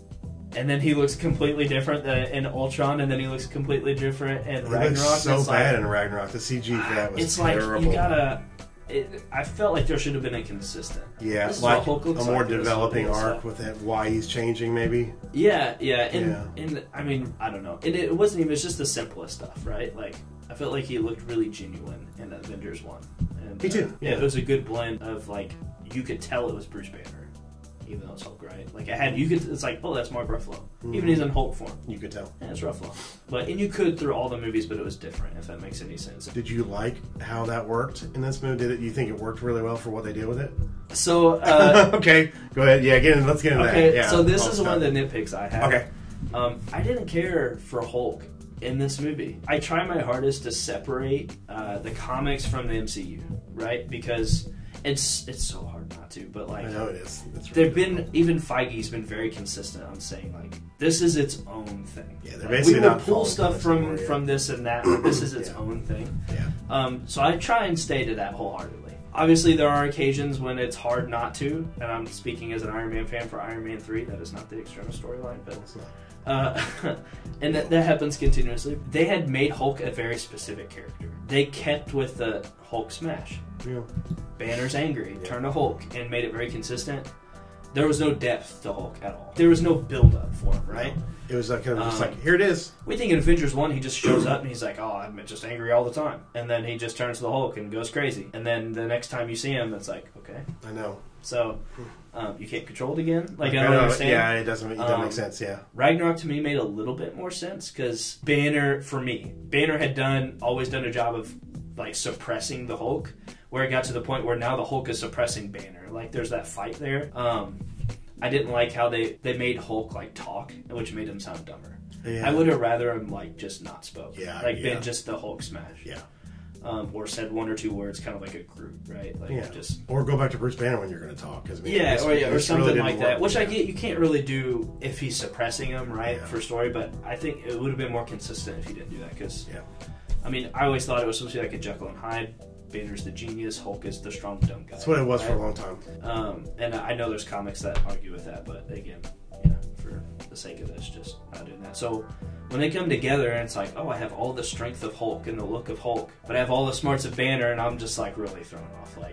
And then he looks completely different in Ultron, and then he looks completely different in he Ragnarok. Looks so it's bad like, in Ragnarok. The C G for that was it's terrible. It's like you gotta. It, I felt like there should have been inconsistent. Yeah, this like a more like developing arc with it, why he's changing, maybe. Yeah, yeah, and yeah. and I mean, I don't know. And it, it wasn't even. It's just the simplest stuff, right? Like I felt like he looked really genuine in Avengers one. And, he did. Uh, yeah, it was a good blend of like you could tell it was Bruce Banner. Even though it's Hulk, right? Like I had, you could. It's like, oh, that's Mark Ruffalo. Mm-hmm. Even he's in Hulk form, you could tell. Yeah, it's Ruffalo. But and you could through all the movies, but it was different. If that makes any sense. Did you like how that worked in this movie? Did it? You think it worked really well for what they did with it? So uh, okay, go ahead. Yeah, get in. Let's get into okay, that. Yeah, so this I'll is stop. one of the nitpicks I have. Okay. Um, I didn't care for Hulk in this movie. I try my hardest to separate uh, the comics from the M C U, right? Because it's it's so hard not to, but like I know it is. It's really There've been even Feige's been very consistent on saying like this is its own thing. Yeah, they're like, basically we will not pull stuff from anymore, yeah. from this and that. But this is its yeah. own thing. Yeah. Um, so I try and stay to that wholeheartedly. Obviously, there are occasions when it's hard not to, and I'm speaking as an Iron Man fan for Iron Man three. That is not the external storyline, but It's not. uh, and that, that happens continuously. They had made Hulk a very specific character. They kept with the Hulk smash. Yeah. Banner's angry, Yeah. turn to Hulk, and made it very consistent. There was no depth to Hulk at all. There was no build-up for him, right? No. It was like, kind of just Um, like, here it is. We think in Avengers one, he just shows up and he's like, oh, I'm just angry all the time. And then he just turns to the Hulk and goes crazy. And then the next time you see him, it's like, okay. I know. So, um, you can't control it again? Like, I I don't know, understand. Yeah, it doesn't, it doesn't Um, make sense, yeah. Ragnarok to me made a little bit more sense because Banner, for me, Banner had done always done a job of like suppressing the Hulk, where it got to the point where now the Hulk is suppressing Banner. Like there's that fight there. Um, I didn't like how they, they made Hulk like talk, which made him sound dumber. Yeah. I would have rather him like just not spoke. Yeah, like yeah. been just the Hulk smash. Yeah. Um, or said one or two words, kind of like a group, right? Like Yeah. just Or go back to Bruce Banner when you're going to talk. Cause, I mean, yeah, this- or, yeah, or this something really like didn't that. work. Which I Yeah. get, you can't really do if he's suppressing him, right, Yeah. for story. But I think it would have been more consistent if he didn't do that. Because, Yeah. I mean, I always thought it was supposed to be like a Jekyll and Hyde. Banner's the genius, Hulk is the strong, dumb guy. That's what it was right? for a long time. Um, and I know there's comics that argue with that, but again, yeah, for the sake of this, just not doing that. So when they come together and it's like, oh, I have all the strength of Hulk and the look of Hulk, but I have all the smarts of Banner, and I'm just like really thrown off. Like,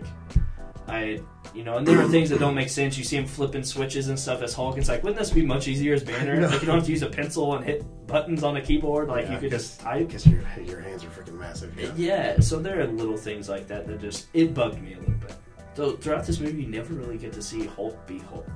I, you know, and there are things that don't make sense. You see him flipping switches and stuff as Hulk. It's like, wouldn't this be much easier as Banner? No. Like, you don't have to use a pencil and hit buttons on a keyboard. Like, Yeah, you could cause, just type. Because your, your hands are freaking massive. Yeah. Yeah, so there are little things like that that just, it bugged me a little bit. So throughout this movie, you never really get to see Hulk be Hulk.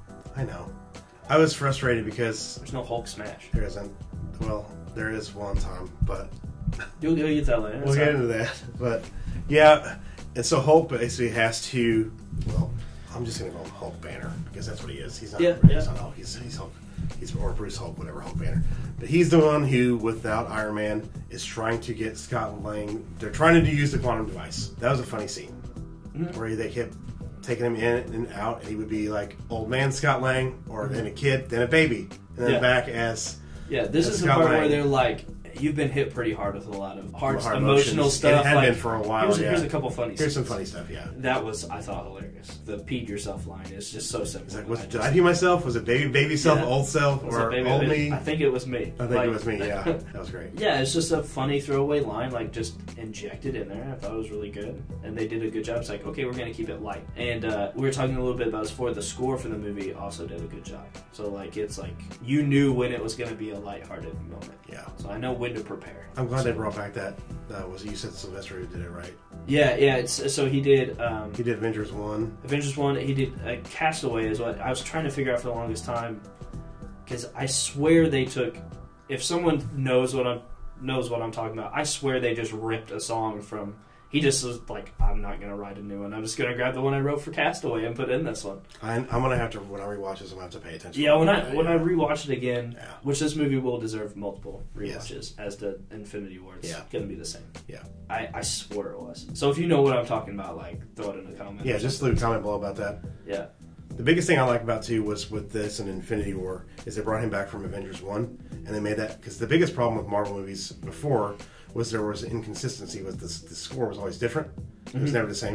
I know. I was frustrated because There's no Hulk smash. there isn't. Well, there is one time, but You'll, you'll get that later. we'll get into that. But yeah, and so Hulk basically has to. Well, I'm just gonna call him Hulk Banner because that's what he is. He's not. Yeah, he's yeah. not Hulk. He's, he's Hulk. He's or Bruce Hulk, whatever Hulk Banner. But he's the one who, without Iron Man, is trying to get Scott Lang. They're trying to use the quantum device. That was a funny scene Mhm. where they kept taking him in and out, and he would be like old man Scott Lang, or then a kid, then a baby, and then Yeah. back as Yeah, this That's is the Scott part Lang. where they're like, you've been hit pretty hard with a lot of hard, Hard emotional emotions. stuff. It had like, been for a while, Here's, yeah. here's a couple funny. here's some scenes. funny stuff. Yeah, That was I thought hilarious. The peed yourself line is just so simple. it's like, was, I did just- I pee myself? Was it baby baby self, Yeah. old self, was it or baby- old me? I think it was me. I think Like- it was me. Yeah, that was great. Yeah, it's just a funny throwaway line, like just injected in there. I thought it was really good, and they did a good job. It's like, okay, we're gonna keep it light. And uh, we were talking a little bit about this before. The score for the movie also did a good job. So like, it's like you knew when it was gonna be a lighthearted moment. Yeah, So I know when to prepare. I'm glad so, they brought back that. Uh, was it, you said Sylvester who did it right? Yeah, yeah. It's so he did. Um, He did Avengers one. Avengers one. He did uh, Castaway is what I was trying to figure out for the longest time, because I swear they took. If someone knows what I'm knows what I'm talking about, I swear they just ripped a song from. He just was like, I'm not gonna write a new one. I'm just gonna grab the one I wrote for Castaway and put in this one. I, I'm gonna have to when I rewatch this. I'm gonna have to pay attention. Yeah, when I Yeah, when yeah. I rewatch it again, Yeah. which this movie will deserve multiple Yes. rewatches, as the Infinity War. It's Yeah. gonna be the same. Yeah. I, I swear it was. So if you know what I'm talking about, like throw it in the comments. Yeah, just leave a comment below about that. Yeah. The biggest thing I like about too was with this and Infinity War is they brought him back from Avengers one, and they made that because the biggest problem with Marvel movies before was there was inconsistency. Was the the score was always different. It was Mhm. never the same.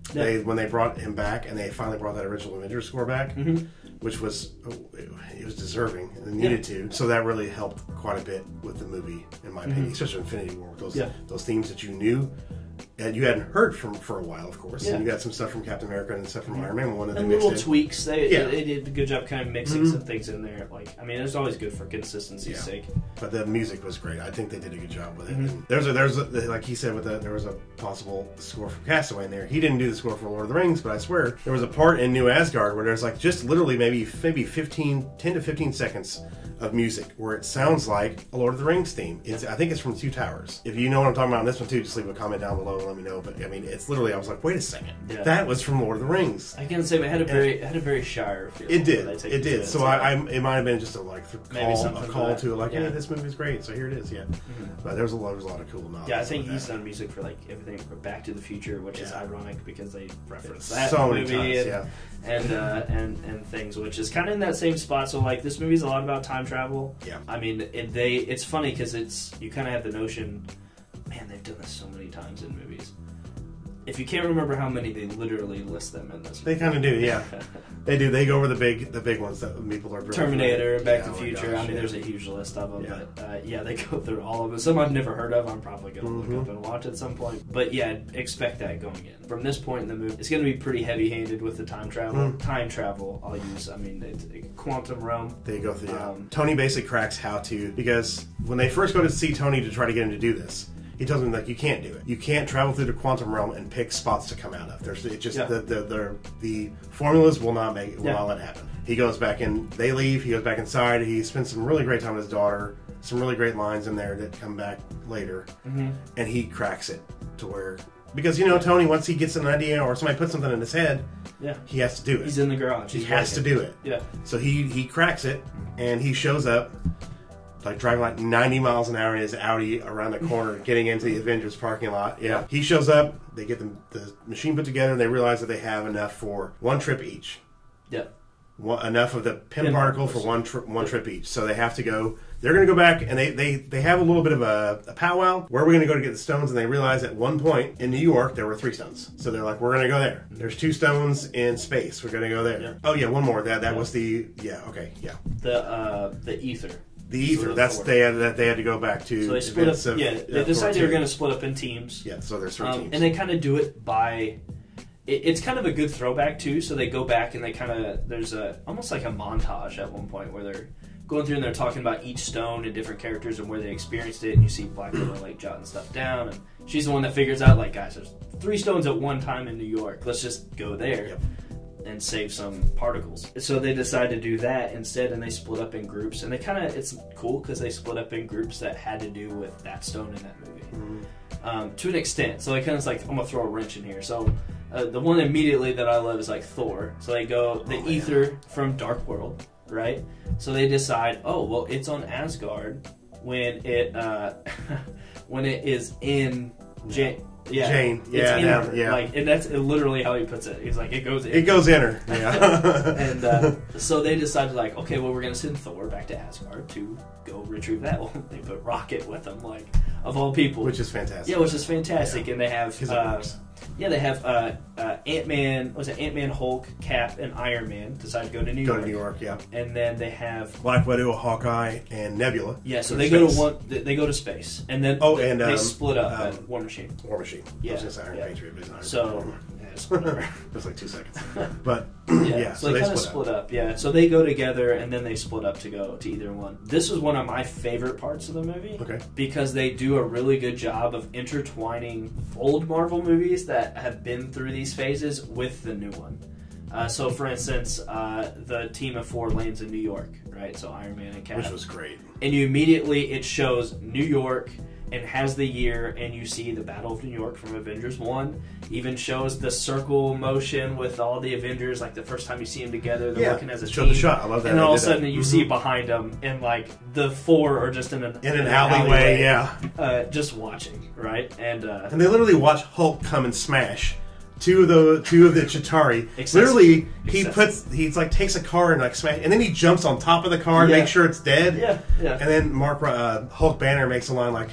Yeah. They when they brought him back, and they finally brought that original Avengers score back, mm-hmm. which was it was deserving and needed yeah. to. So that really helped quite a bit with the movie, in my mm-hmm. opinion, especially Infinity War. Those yeah. those themes that you knew. And you hadn't heard from for a while, of course. Yeah. And you got some stuff from Captain America and stuff from mm-hmm. Iron Man. One of the little in. tweaks. They, yeah. they did a good job kind of mixing mm-hmm. some things in there. Like, I mean, it's always good for consistency's yeah. sake. But the music was great. I think they did a good job with it. Mm-hmm. There's a, there's a, like he said, with the, there was a possible score from Castaway in there. He didn't do the score for Lord of the Rings, but I swear there was a part in New Asgard where there's like just literally maybe maybe fifteen, ten to fifteen seconds of music where it sounds like a Lord of the Rings theme. It's I think it's from Two Towers. If you know what I'm talking about on this one too, just leave a comment down below and let me know. But I mean, it's literally I was like, wait a second, yeah. that was from Lord of the Rings. I can say it had a very it had a very Shire feel. It did, it did. So I, I it might have been just a like call a call to like, yeah. hey, this movie's great. So here it is, yeah. Mm-hmm. But there's a lot, there's a lot of cool knowledge. Yeah, I think he's done music for like everything from Back to the Future, which yeah. is ironic because they reference that so movie many times, and, yeah. and uh, and and things, which is kind of in that same spot. So like this movie's a lot about time travel. Yeah. I mean, it, they it's funny because it's you kind of have the notion, man, they've done this so many times in movies. If you can't remember how many, they literally list them in this. They kind of do, yeah. They do. They go over the big, the big ones that people are. Terminator, Back to the Future. I mean, yeah. there's a huge list of them, yeah. but uh, yeah, they go through all of them. Some I've never heard of. I'm probably going to mm-hmm. look up and watch at some point. But yeah, expect that going in. From this point in the movie, it's going to be pretty heavy-handed with the time travel. Mm. Time travel, I'll use. I mean, it's, it, quantum realm. They go through. Yeah. Um, Tony basically cracks how to because when they first go to see Tony to try to get him to do this. He tells him like you can't do it. You can't travel through the quantum realm and pick spots to come out of. There's it just yeah. the, the the the formulas will not make will yeah. not let it happen. He goes back in. They leave. He goes back inside. He spends some really great time with his daughter. Some really great lines in there that come back later, mm-hmm. and he cracks it to where because you know Tony once he gets an idea or somebody puts something in his head, yeah, he has to do it. He's in the garage. He He's has working. to do it. Yeah. So he he cracks it and he shows up. Like driving like ninety miles an hour in his Audi around the corner, getting into the Avengers parking lot. Yeah, he shows up. They get the, the machine put together, and they realize that they have enough for one trip each. Yeah, one, enough of the pin, pin particle for one tri- one yeah. trip each. So they have to go. They're going to go back, and they, they, they have a little bit of a, a powwow. Where are we going to go to get the stones? And they realize at one point in New York there were three stones. So they're like, we're going to go there. There's two stones in space. We're going to go there. Yeah. Oh yeah, one more. That that yeah. was the yeah okay yeah the uh, the ether. The ether. So that's they had that they had to go back to. So they split up. Of, yeah, they decided they were going to split up in teams. Yeah, so there's three um, teams, and they kind of do it by. It, it's kind of a good throwback too. So they go back and they kind of there's a almost like a montage at one point where they're going through and they're talking about each stone and different characters and where they experienced it. And you see Black Widow like jotting stuff down, and she's the one that figures out like, guys, there's three stones at one time in New York. Let's just go there. Yep. And save some particles. So they decide to do that instead, and they split up in groups. And they kind of, it's cool because they split up in groups that had to do with that stone in that movie. Mm-hmm. Um, to an extent. So they kind of like, I'm going to throw a wrench in here. So uh, the one immediately that I love is like Thor. So they go, the oh, ether from Dark World, right? So they decide, oh, well, it's on Asgard when it, uh, when it is in... Jan- Yeah, Jane. Yeah, now, yeah. Like, and that's literally how he puts it. He's like, it goes in. It goes in her. Yeah. and uh, so they decided, like, okay, well, we're going to send Thor back to Asgard to go retrieve that. Well, they put Rocket with him, like, of all people. Which is fantastic. Yeah, which is fantastic. Yeah. And they have, uh, yeah, they have uh, uh, Ant-Man, was it Ant-Man, Hulk, Cap, and Iron Man decide to go to New go York. Go to New York, yeah. And then they have Black Widow, Hawkeye, and Nebula. Yeah, so they space. go to one. They go to space, and then oh, they, and they um, split up um, at War Machine. War Machine. Yeah, I was gonna say Iron yeah. Patriot, but it's not so yeah, it's whatever. It was like two seconds, but yeah. yeah so, so they, they kind of split, split up. up. Yeah, so they go together, and then they split up to go to either one. This is one of my favorite parts of the movie. Okay, because they do a really good job of intertwining old Marvel movies that have been through these phases with the new one. Uh, so, for instance, uh, the team of four lands in New York, right? So Iron Man and Cap. Which was great. And you immediately, it shows New York and has the year, and you see the Battle of New York from Avengers one. Even shows the circle motion with all the Avengers, like the first time you see them together, they're yeah, working as a show team. The shot. I love that. And then all of a sudden that. you mm-hmm. see behind them, and like the four are just in an, in an, in an alleyway, alleyway, yeah. Uh, just watching, right? And uh, and they literally watch Hulk come and smash two of the two of the Chitauri. Excessive. Literally, he Excessive. puts he's like takes a car and like smash, and then he jumps on top of the car and yeah. makes sure it's dead. Yeah, yeah. And then Mark uh, Hulk Banner makes a line like,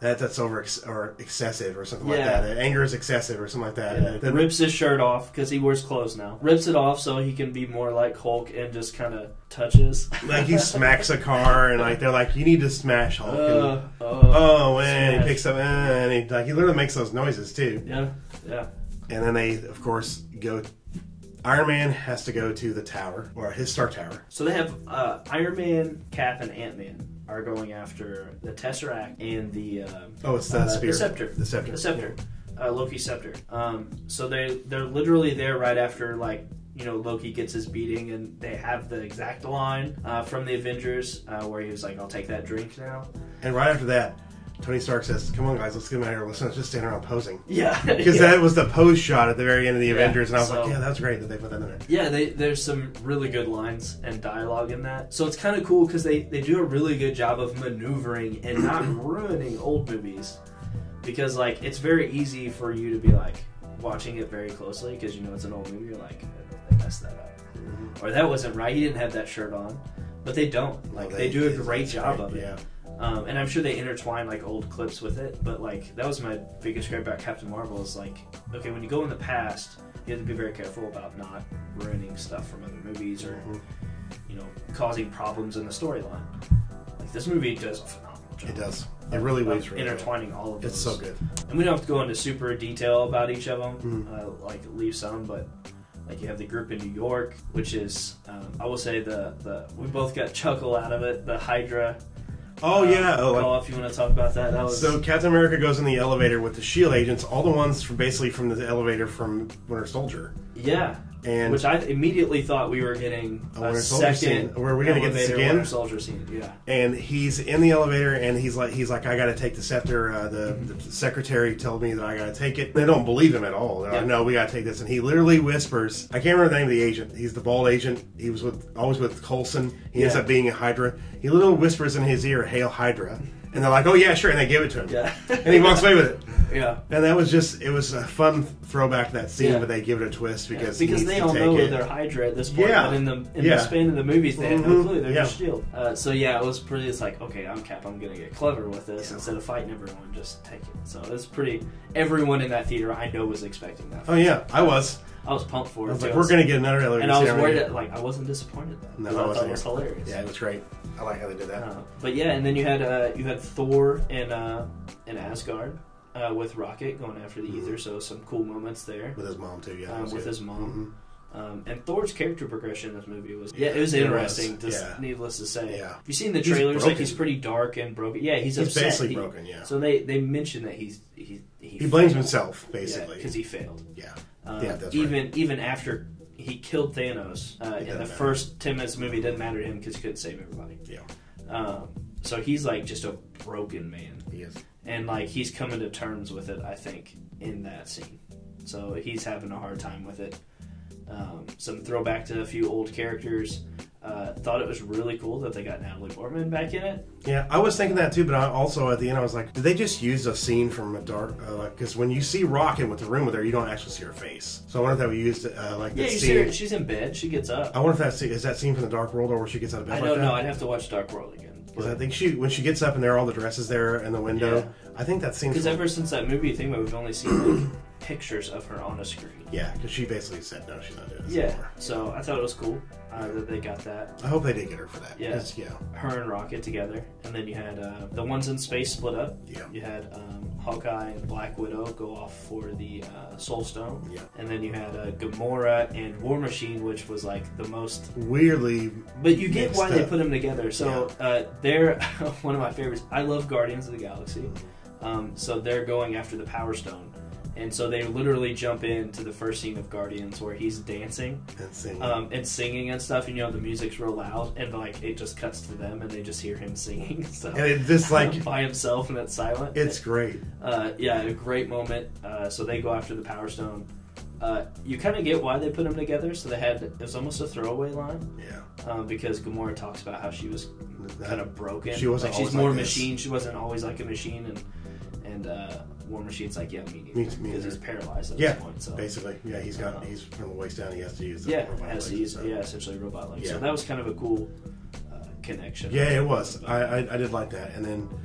that that's over ex- or excessive or something yeah. like that. Anger is excessive or something like that. Yeah. Then, rips his shirt off because he wears clothes now. Rips it off so he can be more like Hulk and just kind of touches. Like he smacks a car and like they're like, you need to smash Hulk. Uh, and, uh, oh man, smash. he picks up and he like he literally makes those noises too. Yeah, yeah. And then they of course go. Iron Man has to go to the tower, or his Stark Tower. So they have uh, Iron Man, Cap, and Ant-Man are going after the Tesseract and the... Uh, oh, it's the uh, spear. The Scepter. The Scepter. The Scepter. Uh, Loki's Scepter. Um, so they, they're literally there right after, like, you know, Loki gets his beating, and they have the exact line uh, from the Avengers uh, where he was like, I'll take that drink now. And right after that, Tony Stark says, come on guys, let's get him out of here. Let's not just stand around posing. Yeah. Because yeah. that was the pose shot at the very end of the yeah. Avengers, and I was so, like, yeah, that's great that they put that in there. Yeah, they, there's some really good lines and dialogue in that. So it's kind of cool because they, they do a really good job of maneuvering and not ruining old movies. Because, like, it's very easy for you to be, like, watching it very closely because you know it's an old movie. You're like, they messed that up. Mm-hmm. Or that wasn't right. He didn't have that shirt on. But they don't. Like, no, they, they do a great job great. of it. Yeah. Um, and I'm sure they intertwine like old clips with it, but like that was my biggest gripe about Captain Marvel is like, okay, when you go in the past, you have to be very careful about not ruining stuff from other movies or, mm-hmm. you know, causing problems in the storyline. Like this movie does a phenomenal job. It does. It really weaves really intertwining well. all of those. It's so good. And we don't have to go into super detail about each of them, mm-hmm. uh, like leave some, but. Like you have the group in New York, which is, um, I will say the, the we both got chuckle out of it. The Hydra. Oh uh, yeah. Oh, call if you want to talk about that. That was so Captain America goes in the elevator with the SHIELD agents, all the ones from basically from the elevator from Winter Soldier. Yeah. And which I immediately thought we were getting a, a second scene. Were we going to get this again? Winter Soldier scene, yeah. And he's in the elevator, and he's like, he's like, I got to take the scepter. Uh, the, the secretary told me that I got to take it. They don't believe him at all. They're yeah. like, no, we got to take this. And he literally whispers. I can't remember the name of the agent. He's the bald agent. He was with always with Coulson. He yeah. ends up being a Hydra. He literally whispers in his ear, "Hail Hydra." And they're like, oh, yeah, sure. And they give it to him. Yeah. And he walks away with it. Yeah. And that was just, it was a fun throwback to that scene, yeah. but they give it a twist because yeah. because they all know it. They're Hydra at this point. Yeah. But in the, in yeah. the span of the movies, they mm-hmm. had no clue. They're yeah. just SHIELD. Uh, so, yeah, it was pretty, it's like, okay, I'm Cap. I'm going to get clever with this. Yeah. Instead of fighting everyone, just take it. So it's pretty, everyone in that theater I know was expecting that. Oh, yeah. I was. I was pumped for it. I was like, we're going to get another elevator. And I was worried that, like, I wasn't disappointed though. No, I, I thought it was hilarious. Yeah, it was great. I like how they did that. Uh, but yeah, and then you had uh, you had Thor in uh, in Asgard uh, with Rocket going after the mm-hmm. ether, so some cool moments there. With his mom too, yeah. Um, with good. his mom. Mm-hmm. Um, and Thor's character progression in this movie was yeah, it was interesting. It was. Just yeah. needless to say. Yeah. Have you seen the trailers? He's like he's pretty dark and broken. Yeah, he's, he's upset. basically he, broken. Yeah. So they they mention that he's he he, he blames himself basically because yeah, he failed. Yeah. Um, yeah. That's even right. even after. He killed Thanos uh, in the matter. first ten minutes of the movie. It didn't matter to him because he couldn't save everybody. Yeah. Um, so he's like just a broken man. He is. And like he's coming to terms with it, I think, in that scene. So he's having a hard time with it. Um, some throwback to a few old characters. Uh, thought it was really cool that they got Natalie Portman back in it. Yeah, I was thinking that too, but I also at the end I was like, did they just use a scene from a dark? Because uh, when you see Rocket with the room with her, you don't actually see her face. So I wonder if that we used uh, like yeah, that you scene. see her. She's in bed. She gets up. I wonder if that's is that scene from the Dark World or where she gets out of bed. I like don't that? know. I'd have to watch Dark World again. Because I think she when she gets up and there are all the dresses there in the window. Yeah. I think that scene. Because ever since that movie, you think about we've only seen like pictures of her on a screen. Yeah, because she basically said no, she's not doing this yeah, anymore. So I thought it was cool uh, that they got that. I hope they did get her for that. Yeah, yeah. Her and Rocket together, and then you had uh, the ones in space split up. Yeah. You had um, Hawkeye and Black Widow go off for the uh, Soul Stone. Yeah. And then you had uh, Gamora and War Machine, which was like the most weirdly. But you get why up. they put them together. So yeah. uh, they're one of my favorites. I love Guardians of the Galaxy. Mm-hmm. Um, so they're going after the Power Stone. And so they literally jump into the first scene of Guardians where he's dancing and singing, um, and singing and stuff. And you know the music's real loud, and like it just cuts to them, and they just hear him singing. So and it just like by himself, and it's silent. It's great. Uh, yeah, a great moment. Uh, so they go after the Power Stone. Uh, you kind of get why they put them together. So they had it was almost a throwaway line. Yeah. Um, because Gamora talks about how she was kind of broken. She wasn't. Like she's always more like machine. She wasn't always like a machine, and and. Uh, War Machine's like, yeah, me neither, because he's paralyzed at yeah, this point. So basically, yeah, he's got uh, he's from the waist down. He has to use the yeah, robot has to use so. yeah, essentially robot legs. Yeah. So that was kind of a cool uh, connection. Yeah, it was. I, I I did like that, and then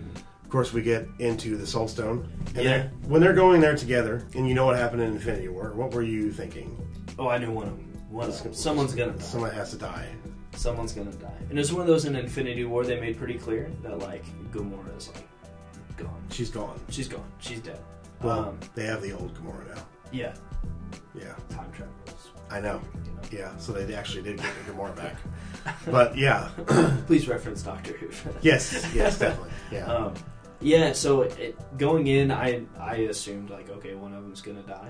Of course, we get into the Soul Stone. And yeah. they're, when they're going there together, and you know what happened in Infinity War, what were you thinking? Oh, I knew one of them. One of them. Someone's gonna die. Someone has to die. Someone's gonna die. And it's one of those in Infinity War they made pretty clear that, like, Gamora is, like, gone. She's gone. She's gone. She's dead. Well, um, they have the old Gamora now. Yeah. Yeah. Time travelers. I know. You know. Yeah, so they actually did get the Gamora back. But, yeah. Please reference Doctor Who. Yes, yes, definitely. Yeah. Um, yeah, so it, going in, I I assumed, like, okay, one of them's gonna die.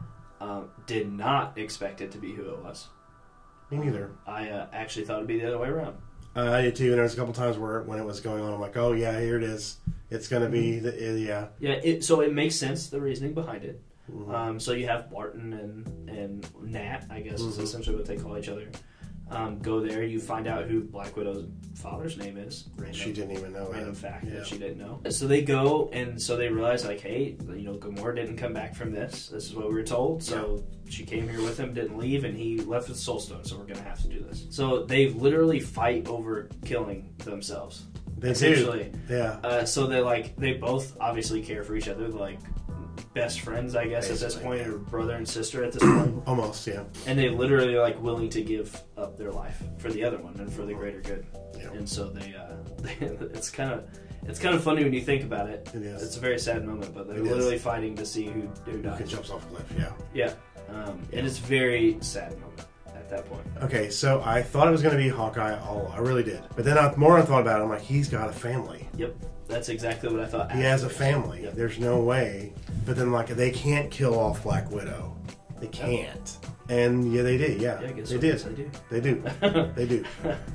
Um, did not expect it to be who it was. Me neither. I uh, actually thought it'd be the other way around. Uh, I did too, and there was a couple times where when it was going on, I'm like, oh, yeah, here it is. It's going to be, the, uh, yeah. Yeah, it, so it makes sense, the reasoning behind it. Mm-hmm. Um, so you have Barton and, and Nat, I guess, mm-hmm. is essentially what they call each other. Um, go there, you find out who Black Widow's father's name is. Random, she didn't even know Random that. fact yeah. that she didn't know. So they go, and so they realize, like, hey, you know, Gamora didn't come back from this. This is what we were told. So yeah. she came here with him, didn't leave, and he left with the Soul Stone, so we're going to have to do this. So they literally fight over killing themselves. They essentially. do. Yeah. Uh, so they like they both obviously care for each other, like best friends, I guess, basically, at this point, yeah. or brother and sister at this point. Almost, yeah. And they literally like willing to give up their life for the other one and for the greater good. Yeah. And so they, uh, they it's kind of it's kind of funny when you think about it. It is. It's a very sad moment, but they're it literally is. fighting to see who who dies. Who jumps off a cliff? Yeah. Yeah. Um, yeah. And it's a very sad moment at that point. Okay, so I thought it was going to be Hawkeye all I really did. But then I, the more I thought about it, I'm like, he's got a family. Yep. That's exactly what I thought. He has a family. Yep. There's no way. But then, like, they can't kill off Black Widow. They can't. Yep. And yeah, they did. Yeah, yeah I guess they, so. did. they do. They do. They do.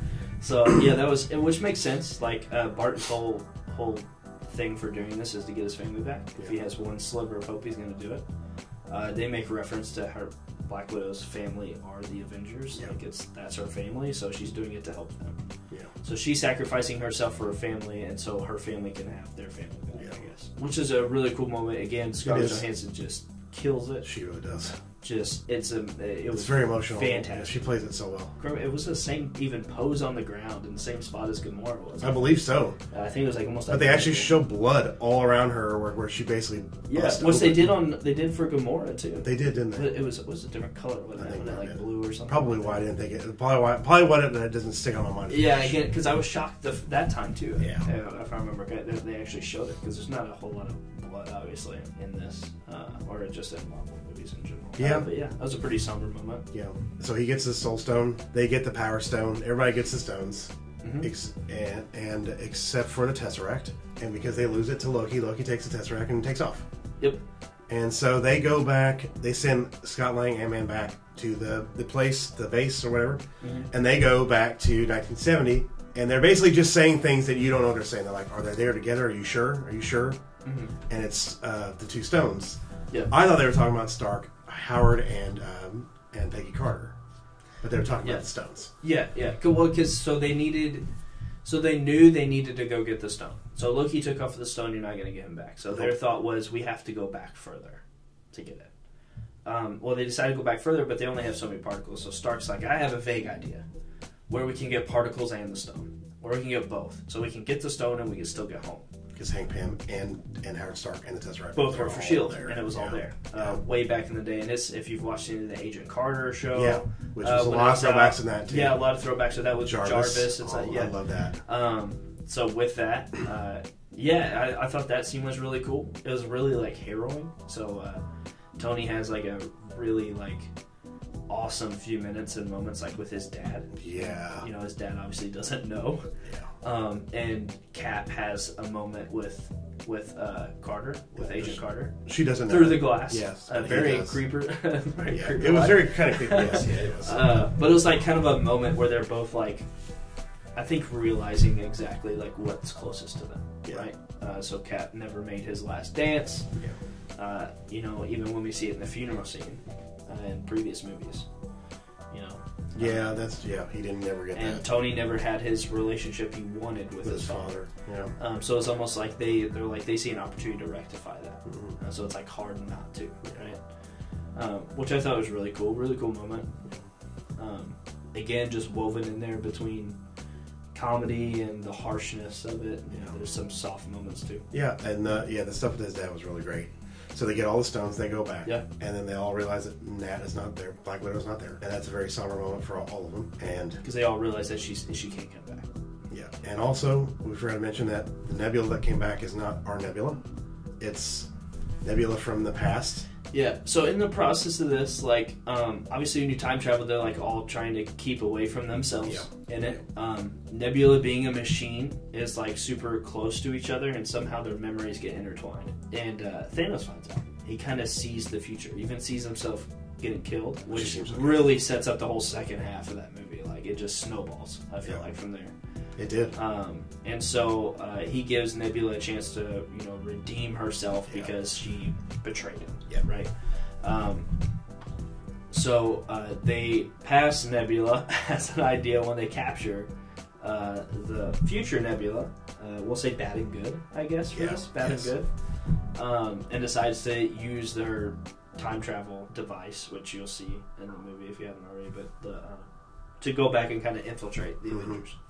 So yeah, that was which makes sense. Like uh, Barton's whole whole thing for doing this is to get his family back. If yeah. he has one sliver of hope, he's going to do it. Uh, they make reference to her Black Widow's family are the Avengers. Yeah. Like it's that's her family, so she's doing it to help them. Yeah. So she's sacrificing herself for her family, and so her family can have their family back. Yeah. I guess, which is a really cool moment. Again, Scarlett Johansson just kills it. She really does. Just it's a it it's was very emotional. Fantastic. Yeah, she plays it so well. It was the same even pose on the ground in the same spot as Gamora was. I believe so. Uh, I think it was like almost. But they actually show blood all around her, where, where she basically. Yeah, which they did on they did for Gamora too. They did, didn't they? It was it was a different color, wasn't it? Wasn't it like blue or something? Probably why I didn't think it. Probably why probably why it, it doesn't stick on my mind. Yeah, again, because I was shocked the, that time too. Yeah, if I remember, they, they actually showed it because there's not a whole lot of blood, obviously, in this, uh, or just in Marvel movies in general. Yeah, uh, but yeah, that was a pretty somber moment. Yeah. So he gets the Soul Stone. They get the Power Stone. Everybody gets the stones, mm-hmm. ex- and, and except for the Tesseract. And because they lose it to Loki, Loki takes the Tesseract and takes off. Yep. And so they go back. They send Scott Lang and Ant-Man back to the, the place, the base or whatever, mm-hmm. and they go back to nineteen seventy. And they're basically just saying things that you don't know what they're saying. They're like, "Are they there together? Are you sure? Are you sure?" Mm-hmm. And it's uh, the two stones. Yeah. I thought they were talking about Stark, Howard, and um, and Peggy Carter, but they were talking yeah. about the stones. Yeah, yeah. Well, because so they needed, so they knew they needed to go get the stone. So Loki took off the stone. You're not going to get him back. So their thought was, we have to go back further to get it. Um, well, they decided to go back further, but they only have so many particles. So Stark's like, I have a vague idea where we can get particles and the stone, or we can get both. So we can get the stone and we can still get home. Because Hank Pym and, and Howard Stark and the Tesseract both worked for S H I E L D, there. and it was yeah. all there uh, yeah. way back in the day. And it's, if you've watched any of the Agent Carter show, yeah, which was uh, a lot of throwbacks uh, in that too. Yeah, a lot of throwbacks to that with Jarvis. Jarvis. It's oh, a, yeah. I love that. Um, so with that, uh, yeah, I, I thought that scene was really cool. It was really like harrowing. So uh, Tony has like a really like awesome few minutes and moments like with his dad. Yeah, you know, his dad obviously doesn't know. Yeah. Um, and Cap has a moment with with uh, Carter, with yeah, Agent Carter. She doesn't know. Through the glass. Yes. Uh, very creeper. very yeah, creeper it was very kind of creepy. Yes, yeah, it was. Uh, but it was like kind of a moment where they're both like, I think realizing exactly like what's closest to them, yeah. right? Uh, so Cap never made his last dance. Yeah. Uh, you know, even when we see it in the funeral scene uh, in previous movies, you know. Yeah, that's yeah. He didn't never get and that. And Tony never had his relationship he wanted with, with his, his father. father. Yeah. Um, so it's almost like they they're like they see an opportunity to rectify that. Mm-hmm. Uh, so it's like hard not to, right? Um, which I thought was really cool. Really cool moment. Um, again, just woven in there between comedy and the harshness of it. Yeah. Know, there's some soft moments too. Yeah, and uh, yeah, the stuff with his dad was really great. So they get all the stones, they go back, yeah. and then they all realize that Nat is not there, Black Widow's not there, and that's a very somber moment for all, all of them. And because they all realize that she's she can't come back. Yeah, and also we forgot to mention that the Nebula that came back is not our Nebula; it's Nebula from the past. Yeah. So in the process of this, like, um, obviously when you time travel, they're like all trying to keep away from themselves yeah. in it. Um, Nebula being a machine is like super close to each other, and somehow their memories get intertwined. And uh, Thanos finds out. He kind of sees the future, even sees himself getting killed, which really sets up the whole second half of that movie. Like it just snowballs. I feel yeah. like from there. It did. Um, and so uh, he gives Nebula a chance to, you know, redeem herself yeah. because she betrayed him. Yeah. Right. Um, so uh, they pass Nebula as an idea when they capture uh, the future Nebula. Uh, we'll say bad and good, I guess, for yeah. this. Bad yes. and good. Um, and decides to use their time travel device, which you'll see in the movie if you haven't already, but the, uh, to go back and kind of infiltrate the mm-hmm. Avengers.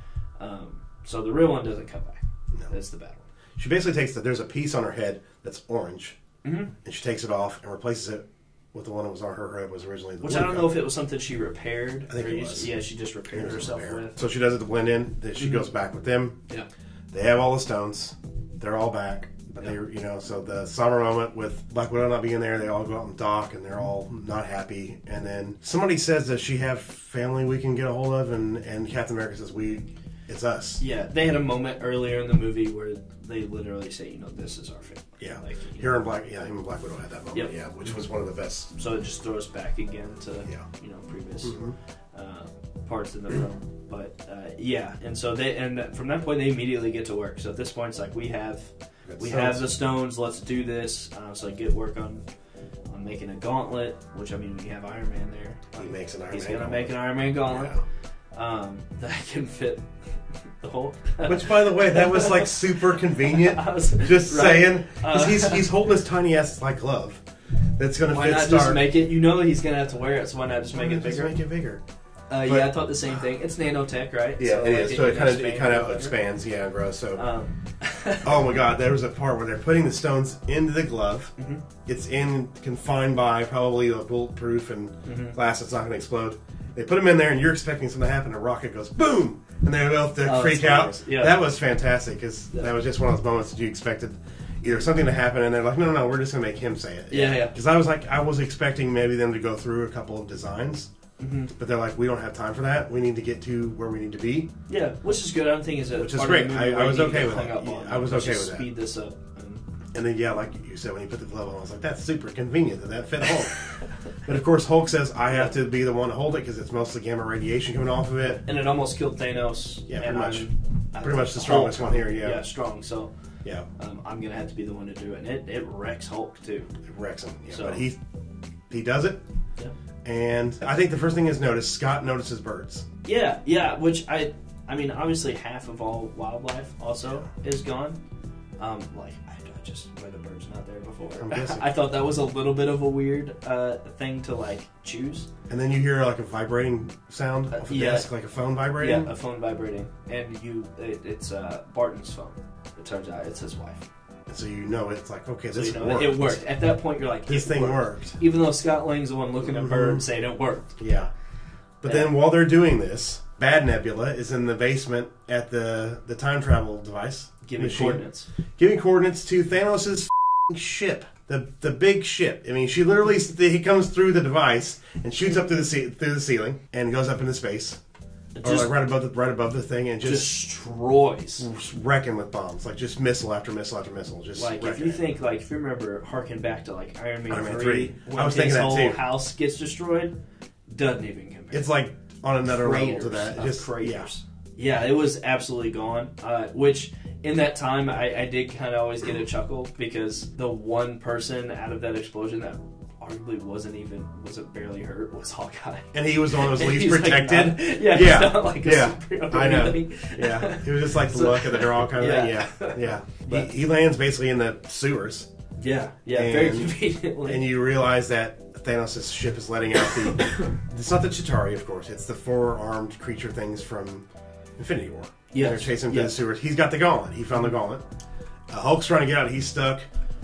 Um, so the real one doesn't come back. No. That's the bad one. She basically takes that. There's a piece on her head that's orange, mm-hmm. and she takes it off and replaces it with the one that was on her head was originally the Which blue I don't color. know if it was something she repaired. I think it used, was. Yeah, she just repaired herself with. So she does it to blend in. Then she mm-hmm. goes back with them. Yeah. They have all the stones. They're all back. But yeah. they, you know, so the summer moment with Black Widow not being there, they all go out and dock, and they're all not happy. And then somebody says, "Does she have family we can get a hold of?" And and Captain America says, "We, it's us." Yeah, they had a moment earlier in the movie where they literally say, "You know, this is our family." Yeah, like here in Black, yeah, him and Black Widow had that moment. Yep. Yeah, which was one of the best. So it just throws back again to yeah. you know previous mm-hmm. uh, parts of the film. But uh, yeah, and so they and from that point they immediately get to work. So at this point, it's like we have. We stones. have the stones. Let's do this. Uh, so I get work on on making a gauntlet. Which I mean, we have Iron Man there. He makes an Iron He's Man. He's gonna gauntlet. make an Iron Man gauntlet yeah. um, that can fit the Hulk. Which, by the way, that was like super convenient. was, just right? saying, because uh, he's he's holding his tiny ass like glove. That's gonna why fit. Why not Stark. just make it? You know he's gonna have to wear it, so why not just make why it bigger? Just make it bigger. Uh, but, yeah, I thought the same thing. It's nanotech, right? Yeah, so, it like, is. It, so it kind of it kind of bigger. expands, yeah, and grows. So, um. oh my God, there was a part where they're putting the stones into the glove. Mm-hmm. It's in confined by probably a bulletproof and mm-hmm. glass that's not going to explode. They put them in there, and you're expecting something to happen. A rocket goes boom, and they both oh, freak out. Yeah. That was fantastic because yeah. that was just one of those moments that you expected. Either something to happen, and they're like, no, no, no, we're just going to make him say it. Yeah, yeah. Because I was like, I was expecting maybe them to go through a couple of designs. Mm-hmm. But they're like, we don't have time for that. We need to get to where we need to be. Yeah, which is good. I don't think is a which is great. I, I was okay with that. Yeah, I was okay with that. Speed this up. And, and then yeah, like you said, when you put the glove on, I was like, that's super convenient that that fit Hulk. But of course, Hulk says I have to be the one to hold it because it's mostly gamma radiation coming off of it. And it almost killed Thanos. Yeah, pretty much. I'm, pretty much the strongest Hulk, one here. Yeah, yeah, strong. So yeah, um, I'm gonna have to be the one to do it, and it, it wrecks Hulk too. It wrecks him. Yeah, so, but he he does it. Yeah. And I think the first thing is notice Scott notices birds. Yeah, yeah. Which I, I mean, obviously half of all wildlife also yeah. is gone. Um, like I, I just where the bird's not there before. I'm guessing. I thought that was a little bit of a weird uh, thing to like choose. And then you hear like a vibrating sound off a uh, yeah. desk, like a phone vibrating. Yeah, a phone vibrating, and you, it, it's uh, Barton's phone. It turns out it's his wife. So you know it's like, okay, this so you know, worked. It worked. At that point, you're like, this thing worked. worked. Even though Scott Lang's the one looking mm-hmm. at Bird saying it worked. Yeah. But yeah. then while they're doing this, Bad Nebula is in the basement at the, the time travel device. Giving machine, coordinates. Giving coordinates to Thanos' ship. The the big ship. I mean, she literally, he comes through the device and shoots up through the ce- through the ceiling and goes up into space. Or like right above the right above the thing and just destroys, wrecking with bombs, like just missile after missile after missile, just like if you it. think like if you remember, harken back to like Iron Man, Iron Man three, three. when I was his thinking that whole too. House gets destroyed, doesn't even compare. It's like on another craters level to that. Just craters. Yeah. yeah, it was absolutely gone. Uh, which in that time, I, I did kind of always get a chuckle because the one person out of that explosion that arguably wasn't even wasn't barely hurt was Hawkeye, and he was the one that was least He's protected. Like not, yeah, yeah, he's not like a yeah. superhero I know. really. Yeah, it was just like the so, look of the draw kind of yeah. thing. Yeah, yeah. But, he, he lands basically in the sewers. Yeah, yeah, and, very conveniently. And you realize that Thanos' ship is letting out the. It's not the Chitauri, of course. It's the four-armed creature things from Infinity War. Yeah, they're chasing him yeah. through the sewers. He's got the gauntlet. He found the gauntlet. Uh, Hulk's trying to get out. He's stuck.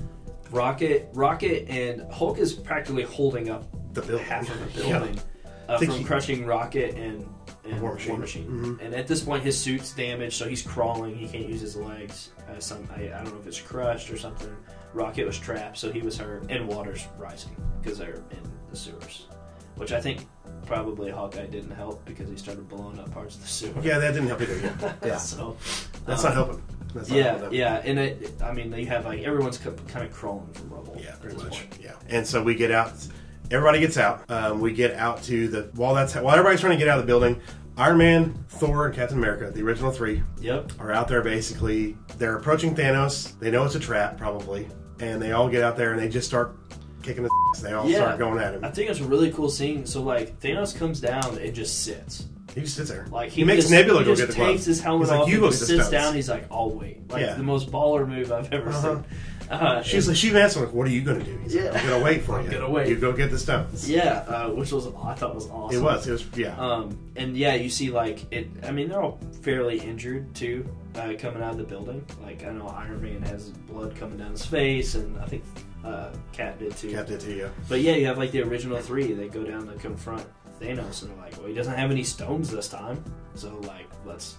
Rocket, Rocket, and Hulk is practically holding up the building. half of the building yeah. uh, from he, crushing Rocket and, and War Machine. War Machine. Mm-hmm. And at this point, his suit's damaged, so he's crawling. He can't use his legs. Uh, some I, I don't know if it's crushed or something. Rocket was trapped, so he was hurt, and water's rising because they're in the sewers, which I think probably Hawkeye didn't help because he started blowing up parts of the sewer. Yeah, that didn't help either. Yeah, yeah. so that's um, not helping. That's not yeah, helping yeah, and it, I mean, you have like everyone's kind of crawling from rubble. Yeah, pretty much. Point. Yeah, and so we get out. Everybody gets out. Um, we get out to the while that's while everybody's trying to get out of the building. Iron Man, Thor, and Captain America, the original three, yep, are out there basically. They're approaching Thanos. They know it's a trap, probably, and they all get out there and they just start kicking the ass. They all yeah. start going at him. I think it's a really cool scene. So like Thanos comes down and just sits. He just sits there. Like he, he makes just, Nebula he go just get the glove. takes his helmet he's like, off. you and go just get the sits stones. down. He's like, "I'll wait." Like yeah. the most baller move I've ever uh-huh. seen. Uh, She's like, she asked him, like, "What are you going to do?" He's yeah. like, "I'm going to wait for I'm you. gonna wait. You go get the stones." Yeah, uh, which was I thought was awesome. It was. It was. Yeah. Um, and yeah, you see like it. I mean, they're all fairly injured too, uh, coming out of the building. Like I know Iron Man has blood coming down his face, and I think uh, Cap did too. Cap did too. Yeah. But yeah, you have like the original three. They go down to confront Thanos, and they're like, "Well, he doesn't have any stones this time, so like, let's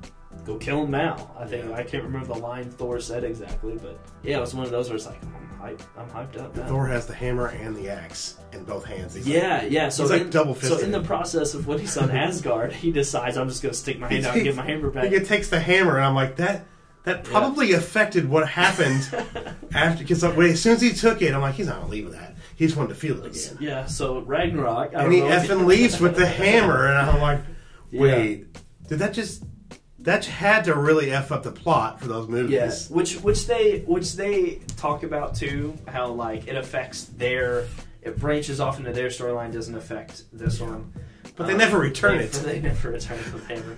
go kill him now." I think yeah. I can't remember the line Thor said exactly, but yeah, it was one of those where it's like, I'm hyped. I'm hyped up now. Thor has the hammer and the axe in both hands. He's yeah, like, yeah. So he's like in, double fisted. So in the process of when he's on Asgard, he decides I'm just going to stick my hand out and get my hammer back. He takes the hammer, and I'm like that. That probably yeah. affected what happened after. Because as soon as he took it, I'm like, he's not gonna leave with that. He just wanted to feel it again. Yeah. So Ragnarok, I and he don't know effing leaves with the hammer, and I'm like, wait, yeah. did that just? That had to really f up the plot for those movies. Yes, yeah. which which they which they talk about too. How like it affects their, it branches off into their storyline, doesn't affect this one. But they um, never return they, it. They never return the hammer.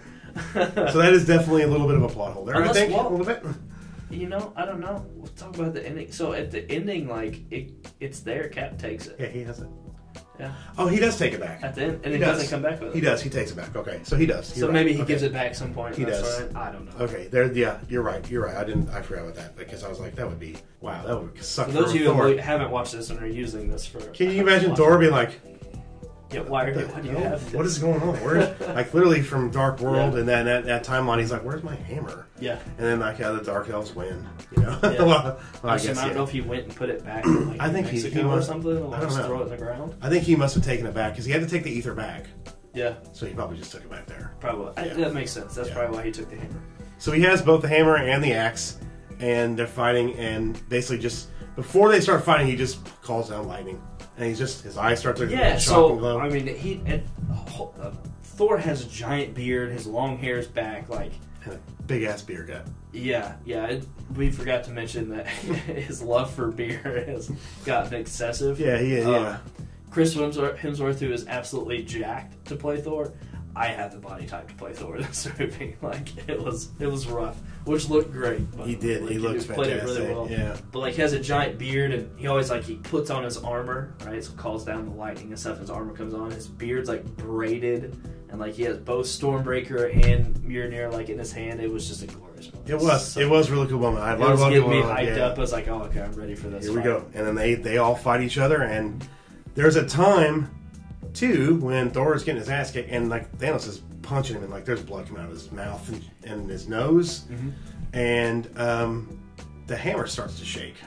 So that is definitely a little bit of a plot hole there. Unless, I think well, a little bit. You know, I don't know. We'll talk about the ending. So at the ending, like it, it's there. Cap takes it. Yeah, he has it. Yeah. Oh, he does take it back at the end, and he he does. doesn't come back with it. He does. He takes it back. Okay, so he does. You're so right. maybe he okay. gives it back some point. He does. Right. I don't know. Okay, there. Yeah, you're right. You're right. I didn't. I forgot about that because I was like, that would be wow. That would suck. For for those of you Thor. who haven't watched this and are using this for, can you imagine Thor being like? Yeah, why are you, why do you have this? What is going on? Where's like literally from Dark World yeah. and then that, that timeline he's like, where's my hammer? Yeah. And then like how the Dark Elves win, you know? Yeah. well, well, I, guess, I don't yeah. know if he went and put it back in like I think Mexico he, he must, or something or I don't just know. throw it in the ground. I think he must have taken it back because he had to take the ether back. Yeah. So he probably just took it back there. Probably. Yeah. I, that makes sense. That's yeah. probably why he took the hammer. So he has both the hammer and the axe and they're fighting and basically just before they start fighting he just calls down lightning. And he's just, his eyes start to yeah, shock so, and glow. I mean, he, and, uh, Thor has a giant beard, his long hair is back, like... And a big-ass beer gut. Yeah, yeah. It, we forgot to mention that his love for beer has gotten excessive. Yeah, he is, um, yeah. Chris Hemsworth, Hemsworth, who is absolutely jacked to play Thor, I had the body type to play Thor in this movie. Like, it was it was rough, which looked great. But, he did. like, he looks he played fantastic. It really well. Yeah. But like, he has a giant beard, and he always like he puts on his armor, right? So calls down the lightning and stuff. His armor comes on. His beard's like braided, and like he has both Stormbreaker and Mjolnir like in his hand. It was just a glorious moment. It was. So, it was a really cool moment. I it was getting me moment. hyped yeah. up. I was like, oh, okay, I'm ready for this. Here fight. we go. And then they they all fight each other, and there's a time too when Thor is getting his ass kicked, and like Thanos is punching him, and like there's blood coming out of his mouth and, and his nose, mm-hmm. and um, the hammer starts to shake.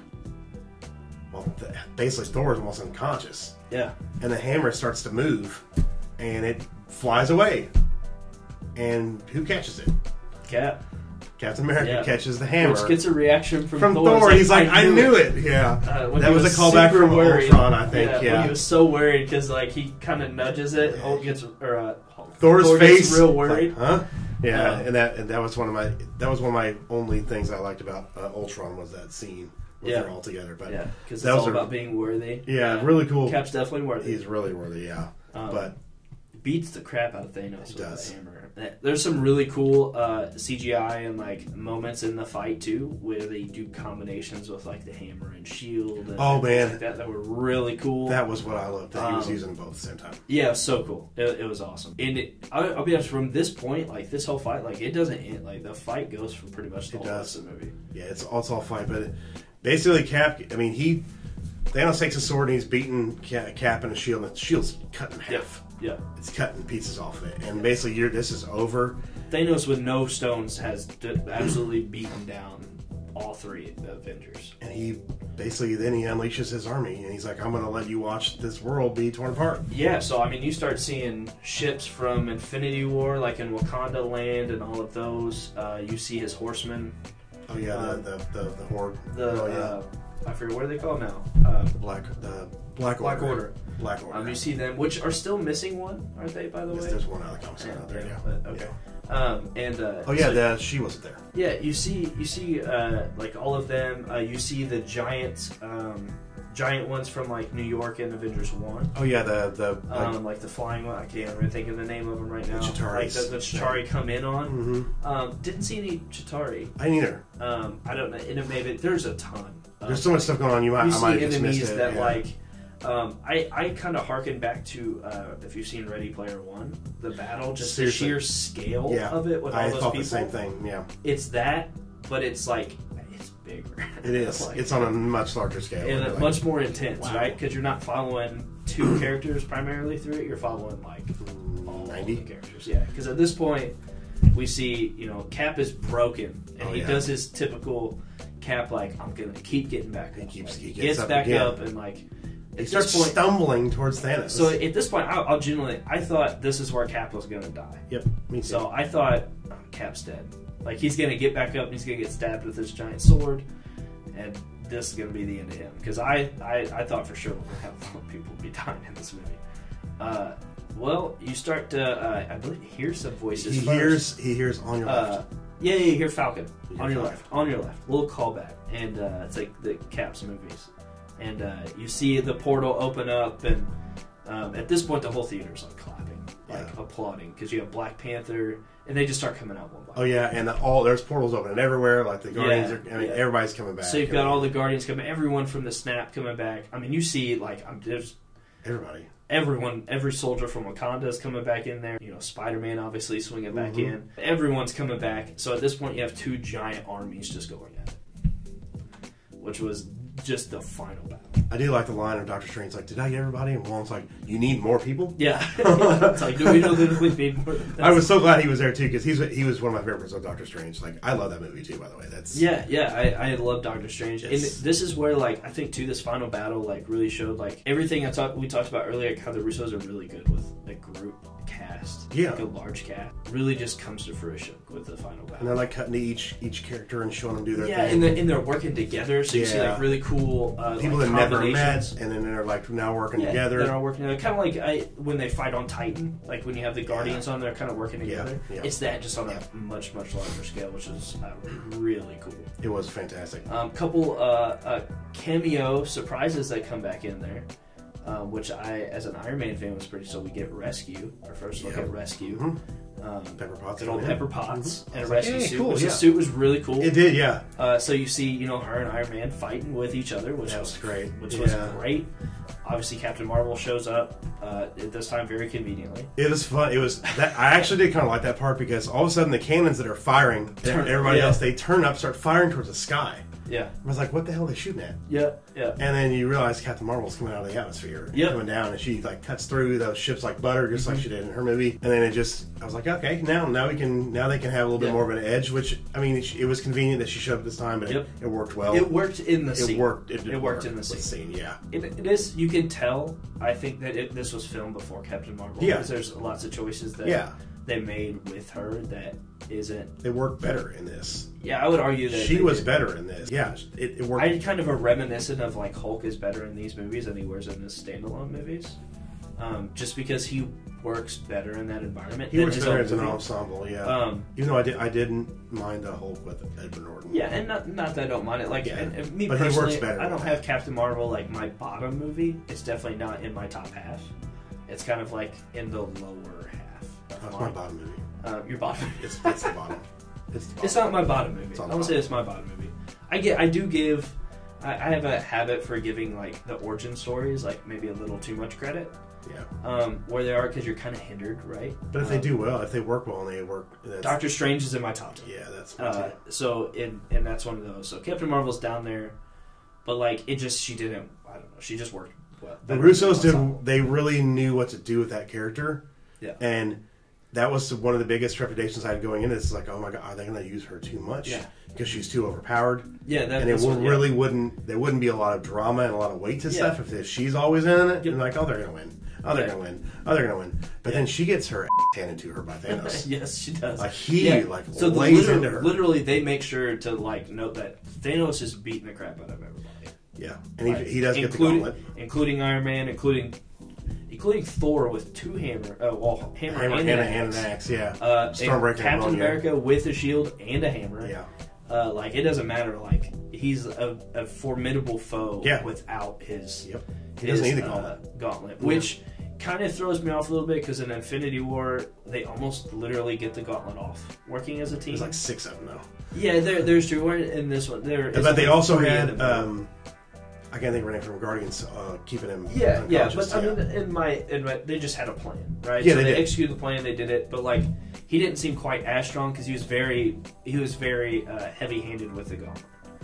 Well, the, basically Thor is almost unconscious. Yeah. And the hammer starts to move, and it flies away. And who catches it? Cap. Captain America yeah. catches the hammer. Which gets a reaction from, from Thor. Thor. He's like, I knew, I knew it. it. Yeah. Uh, that was, was a callback from worried. Ultron, I think. Yeah, yeah. When he was so worried because like he kind of nudges it. Hulk gets or uh, Hulk, Thor's Thor face gets real worried. Like, huh? Yeah, uh, and that and that was one of my that was one of my only things I liked about uh, Ultron was that scene where yeah. they're all together. But yeah, because it's that was all a, about being worthy. Yeah, yeah, really cool. Cap's definitely worthy. He's really worthy. Yeah, um, but beats the crap out of Thanos with does. the hammer. There's some really cool uh, C G I and like moments in the fight too, where they do combinations with like the hammer and shield. And oh man, like that that were really cool. That was what I loved. That um, he was using both at the same time. Yeah, so cool. It, it was awesome. And it, I'll, I'll be honest, from this point, like this whole fight, like it doesn't end. Like the fight goes for pretty much the it whole does. rest of the movie. Yeah, it's all, it's all fight, but it, basically Cap. I mean, he Thanos takes a sword and he's beating Cap and a shield, and the shield's cut in half. Yeah, it's cutting pieces off of it, and basically, you're this is over. Thanos with no stones has d- absolutely beaten down all three Avengers, and he basically then he unleashes his army, and he's like, "I'm going to let you watch this world be torn apart." Yeah, so I mean, you start seeing ships from Infinity War, like in Wakanda land, and all of those. Uh, you see his horsemen. Oh yeah, um, the, the the the horde. The oh, yeah. uh, I forget what are they called now. Uh, the black the black order. Black Order. Black Order. Um, you see them, which are still missing one, aren't they? By the yes, way, there's one other comic yeah, out there. Yeah, but, okay. Yeah. Um, and uh, oh yeah, so, the, she wasn't there. Yeah, you see, you see, uh, like all of them. Uh, you see the giant, um, giant ones from like New York and Avengers One. Oh yeah, the the like, um, like the flying one. I can't even think of the name of them right now. The Chitauri. Like the, the Chitauri come in on. Mm-hmm. Um, didn't see any Chitauri. I neither. Um, I don't know. And it maybe there's a ton. There's so much stuff going on. You might, you I might see have just missed enemies it. that yeah. like. Um, I, I kind of harken back to uh, if you've seen Ready Player One, the battle, just Seriously. the sheer scale yeah. of it with all I those thought people. the same thing. Yeah, it's that, but it's like it's bigger. It is. like, it's on a much larger scale. and like, much more intense, wow. right? Because you're not following two characters primarily through it. You're following like all ninety the characters. Yeah, because at this point we see you know Cap is broken, and oh, he yeah. does his typical Cap like I'm gonna keep getting back up. He keeps like, he he gets, gets up back again. up and like. He starts point, stumbling towards Thanos. So at this point, I'll, I'll genuinely, I thought this is where Cap was going to die. Yep, me too. So I thought, oh, Cap's dead. Like, he's going to get back up and he's going to get stabbed with his giant sword, and this is going to be the end of him. Because I, I, I thought for sure we're going to have a lot of people be dying in this movie. Uh, well, you start to, uh, I believe, hear some voices He first. hears, he hears on your uh, left. Yeah, yeah, you hear Falcon. You hear on your Falcon. left. On your left. Little callback. And uh, it's like the Cap's movies. And uh, you see the portal open up, and um, at this point, the whole theater's like clapping, like yeah. applauding, because you have Black Panther, and they just start coming out one by one. Oh yeah, and the, all there's portals opening everywhere. Like the Guardians, Yeah, are, I mean, yeah. everybody's coming back. So you've got all the Guardians coming, everyone from the Snap coming back. I mean, you see like I'm, there's everybody, everyone, every soldier from Wakanda is coming back in there. You know, Spider-Man obviously swinging back mm-hmm. in. Everyone's coming back. So at this point, you have two giant armies just going at it, which was just the final battle. I do like the line of Doctor Strange, like, did I get everybody? And Wong's like, you need more people? Yeah. It's like, do we know that we need more than that? I was so glad he was there, too, because he's he was one of my favorites of Doctor Strange. Like, I love that movie, too, by the way. That's Yeah, yeah, I, I love Doctor Strange. Yes. And this is where, like, I think, too, this final battle, like, really showed, like, everything I talked we talked about earlier, like, how the Russos are really good with a group cast. Yeah. Like a large cast. Really just comes to fruition with the final battle. And they're, like, cutting to each each character and showing them do their yeah, thing. and, the, and they're working together, so you see, Yeah. like, really cool uh, People like, that never met, combinations. and then they're, like, now working Yeah, together. they're all working together. Kind of like I, when they fight on Titan, like when you have the Guardians on, they're kind of working Yeah, together. yeah. It's that just on Yeah. a much, much larger scale, which is uh, really cool. It was fantastic. Um, couple uh, uh, cameo surprises that come back in there, uh, which I, as an Iron Man fan, was pretty. So we get Rescue, our first look Yep. at Rescue. Mm-hmm. Um, Pepper Potts. good old yeah. Pepper Potts Mm-hmm. and a Like, rescue hey, suit. cool, which yeah. The suit was really cool. It did, yeah. Uh, so you see, you know, her and Iron Man fighting with each other, which That was was great. Which Yeah. was great. Obviously, Captain Marvel shows up uh, at this time very conveniently. It was fun. It was that I actually did kind of like that part because all of a sudden the cannons that are firing, Turn- everybody yeah. else, they turn up, start firing towards the sky. Yeah, I was like, what the hell are they shooting at? yeah, yeah. And then you realize Captain Marvel's coming out of the atmosphere, Yep. coming down, and she like cuts through those ships like butter, just Mm-hmm. like she did in her movie. And then it just, I was like, okay, now now we can, now they can have a little bit Yeah. more of an edge. Which I mean, it, it was convenient that she showed up this time, but Yep. it, it worked well. It worked in the It scene. worked. It, did It worked work in the with scene. Yeah. It, it is. You can tell. I think that it, this was filmed before Captain Marvel. Yeah. Because there's lots of choices that Yeah. they made with her that isn't. They worked better in this. Yeah, I would argue that She they was did. better in this. Yeah, it, it worked. I kind of a reminiscent of like Hulk is better in these movies than he was in his standalone movies, um, just because he works better in that environment. He than works his better own as an movie. ensemble, yeah. Um, Even though I did, I didn't mind the Hulk with Edward Norton. Yeah, and not, not that I don't mind it. Like, Yeah. and, and me But he works personally, better I with don't that. have Captain Marvel like my bottom movie. It's definitely not in my top half. It's kind of like in the lower half. of That's mine. my bottom movie. Uh, your bottom. It's, it's the bottom. It's, the bottom. It's not my bottom movie. I won't say it's my bottom movie. I get. I do give. I, I have a habit for giving like the origin stories like maybe a little too much credit. Yeah. Um, where they are because you're kind of hindered, right? But if um, they do well, if they work well and they work, that's, Doctor Strange is in my top ten. Yeah, that's uh, so in and that's one of those. So Captain Marvel's down there, but like it just she didn't. I don't know. She just worked well. The Russos did. They really knew what to do with that character. Yeah. And that was one of the biggest trepidations I had going in. It's like, oh my god, are they going to use her too much? Yeah. Because she's too overpowered. Yeah, that, and it what, really yeah. wouldn't. There wouldn't be a lot of drama and a lot of weight to yeah. stuff if, if she's always in it. Yep. And like, oh, they're going to win. Oh, they're yeah. going to win. Oh, they're going to win. But yeah. then she gets her ass handed to her by Thanos. Yes, she does. Like he yeah. like so lays the into her. Literally, they make sure to like note that Thanos is beating the crap out of everybody. Yeah, and he, like, he does get the gauntlet, including Iron Man, including including Thor with two hammer, uh, well, hammer, hammer and, and, an and axe. an axe. Yeah, uh, Stormbreaker, Captain America with a shield and a hammer. Yeah, uh, like it doesn't matter. Like he's a, a formidable foe. Yeah. without his. Yep. He his, doesn't need the uh, gauntlet. gauntlet, Yeah. which kind of throws me off a little bit because in Infinity War they almost literally get the gauntlet off working as a team. There's like six of them though. Yeah, there, there's true. In this one, there. But they also had. Um, I can't think of her name from Guardians. Uh, keeping him. Yeah, yeah. But yeah. I mean, in my, in my, they just had a plan, right? Yeah, so they, they did. executed the plan. They did it, but like he didn't seem quite as strong because he was very, he was very uh, heavy-handed with the gauntlet.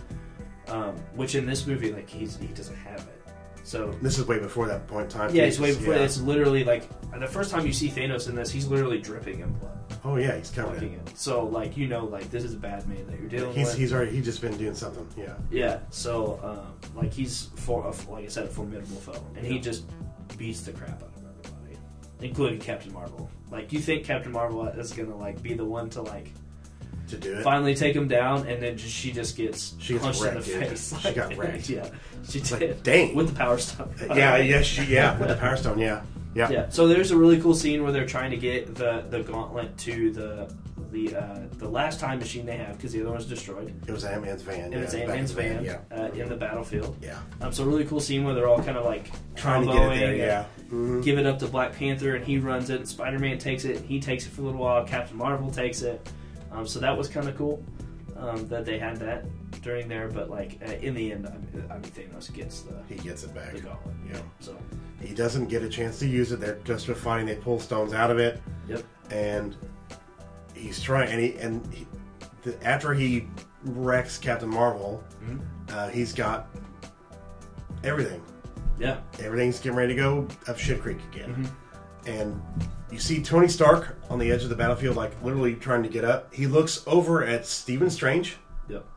Um, which in this movie, like he's he doesn't have it. So this is way before that point in time. Yeah, it's way before. Yeah. It's literally like the first time you see Thanos in this, he's literally dripping in blood. Oh yeah, he's covered in it. So like you know, like this is a bad man that you're dealing he's, with. He's already he's just been doing something. Yeah. Yeah. So um, like he's for like I said, a formidable foe, and yeah. he just beats the crap out of everybody, including Captain Marvel. Like you think Captain Marvel is gonna like be the one to like. To do it. Finally take him down, and then just, she just gets she gets punched wrecked, in the dude. face. She got wrecked. Yeah, she it's did. Like, dang. With the Power Stone. Yeah, yeah, she, yeah, with the Power Stone, yeah. Yeah. Yeah. So there's a really cool scene where they're trying to get the, the gauntlet to the the uh, the last time machine they have because the other one's destroyed. It was Ant-Man's van. And yeah, it's Ant-Man's van, yeah. uh, in the battlefield. Yeah. Um, so a really cool scene where they're all kind of like trying to get it there, yeah. Mm-hmm. Give it up to Black Panther, and he runs it. And Spider-Man takes it. And he takes it for a little while. Captain Marvel takes it. Um, so that was kind of cool. Um, that they had that during there, but like uh, in the end, I mean, I mean Thanos gets the he gets it back. The gauntlet, yeah. So he doesn't get a chance to use it. They're just fighting. They pull stones out of it. Yep. And he's trying. And he and he, the, after he wrecks Captain Marvel, mm-hmm. uh, he's got everything. Yeah. Everything's getting ready to go up shit creek again. Mm-hmm. And you see Tony Stark on the edge of the battlefield, like literally trying to get up. He looks over at Stephen Strange. Yep.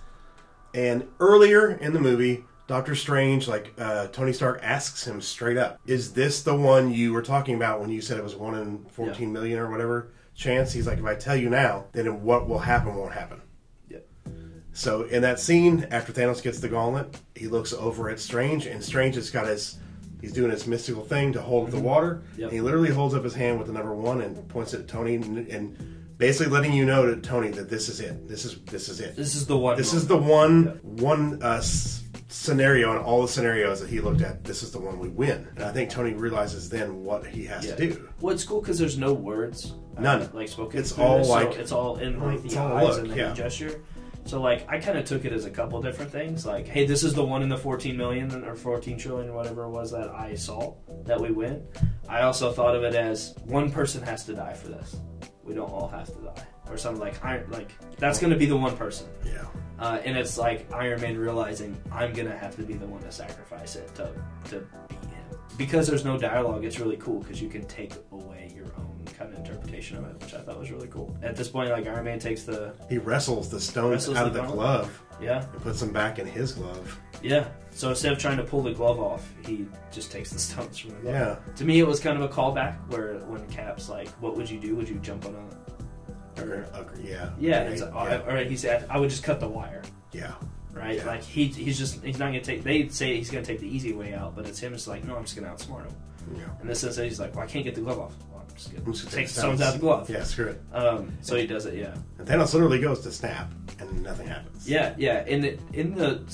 And earlier in the movie, Doctor Strange, like uh, Tony Stark, asks him straight up, "Is this the one you were talking about when you said it was one in fourteen yeah. million or whatever chance?" He's like, "If I tell you now, then what will happen won't happen." Yep. So in that scene, after Thanos gets the gauntlet, he looks over at Strange, and Strange has got his. He's doing his mystical thing to hold up the water. Yep. And he literally holds up his hand with the number one and points it at Tony and, and basically letting you know to Tony that this is it. This is this is it. This is the one. This moment. is the one yep. one uh, s- scenario in all the scenarios that he looked at. This is the one we win. And I think Tony realizes then what he has yeah. to do. Well, it's cool because there's no words. None. Uh, like spoken. It's all this, like so it's all in like the eyes eyes and the yeah. hand gesture. So like I kind of took it as a couple different things. Like, hey, this is the one in the fourteen million or fourteen trillion, whatever it was that I saw that we win. I also thought of it as one person has to die for this. We don't all have to die, or something like Iron. Like that's going to be the one person. Yeah. Uh, and it's like Iron Man realizing I'm going to have to be the one to sacrifice it to to beat him. Because there's no dialogue, it's really cool because you can take away your own kind of interpretation of it, which I thought was really cool. At this point, like Iron Man takes the he wrestles the stones wrestles out the of the gauntlet. glove, yeah, and puts them back in his glove. Yeah. So instead of trying to pull the glove off, he just takes the stones from the glove. Yeah. To me, it was kind of a callback where when Cap's like, "What would you do? Would you jump on a?" Or, uh, yeah. Yeah. Right. It's, yeah. Or he said, "I would just cut the wire." Yeah. Right. Yeah. Like he he's just he's not gonna take. They say he's gonna take the easy way out, but it's him. It's like, no, I'm just gonna outsmart him. Yeah. In this sense, he's like, well, I can't get the glove off. Well, I'm just gonna, I'm just gonna take take the stones out of the glove. Yeah, screw it. Um, so he does it, yeah. And Thanos literally goes to snap, and nothing happens. Yeah, yeah. In the, in the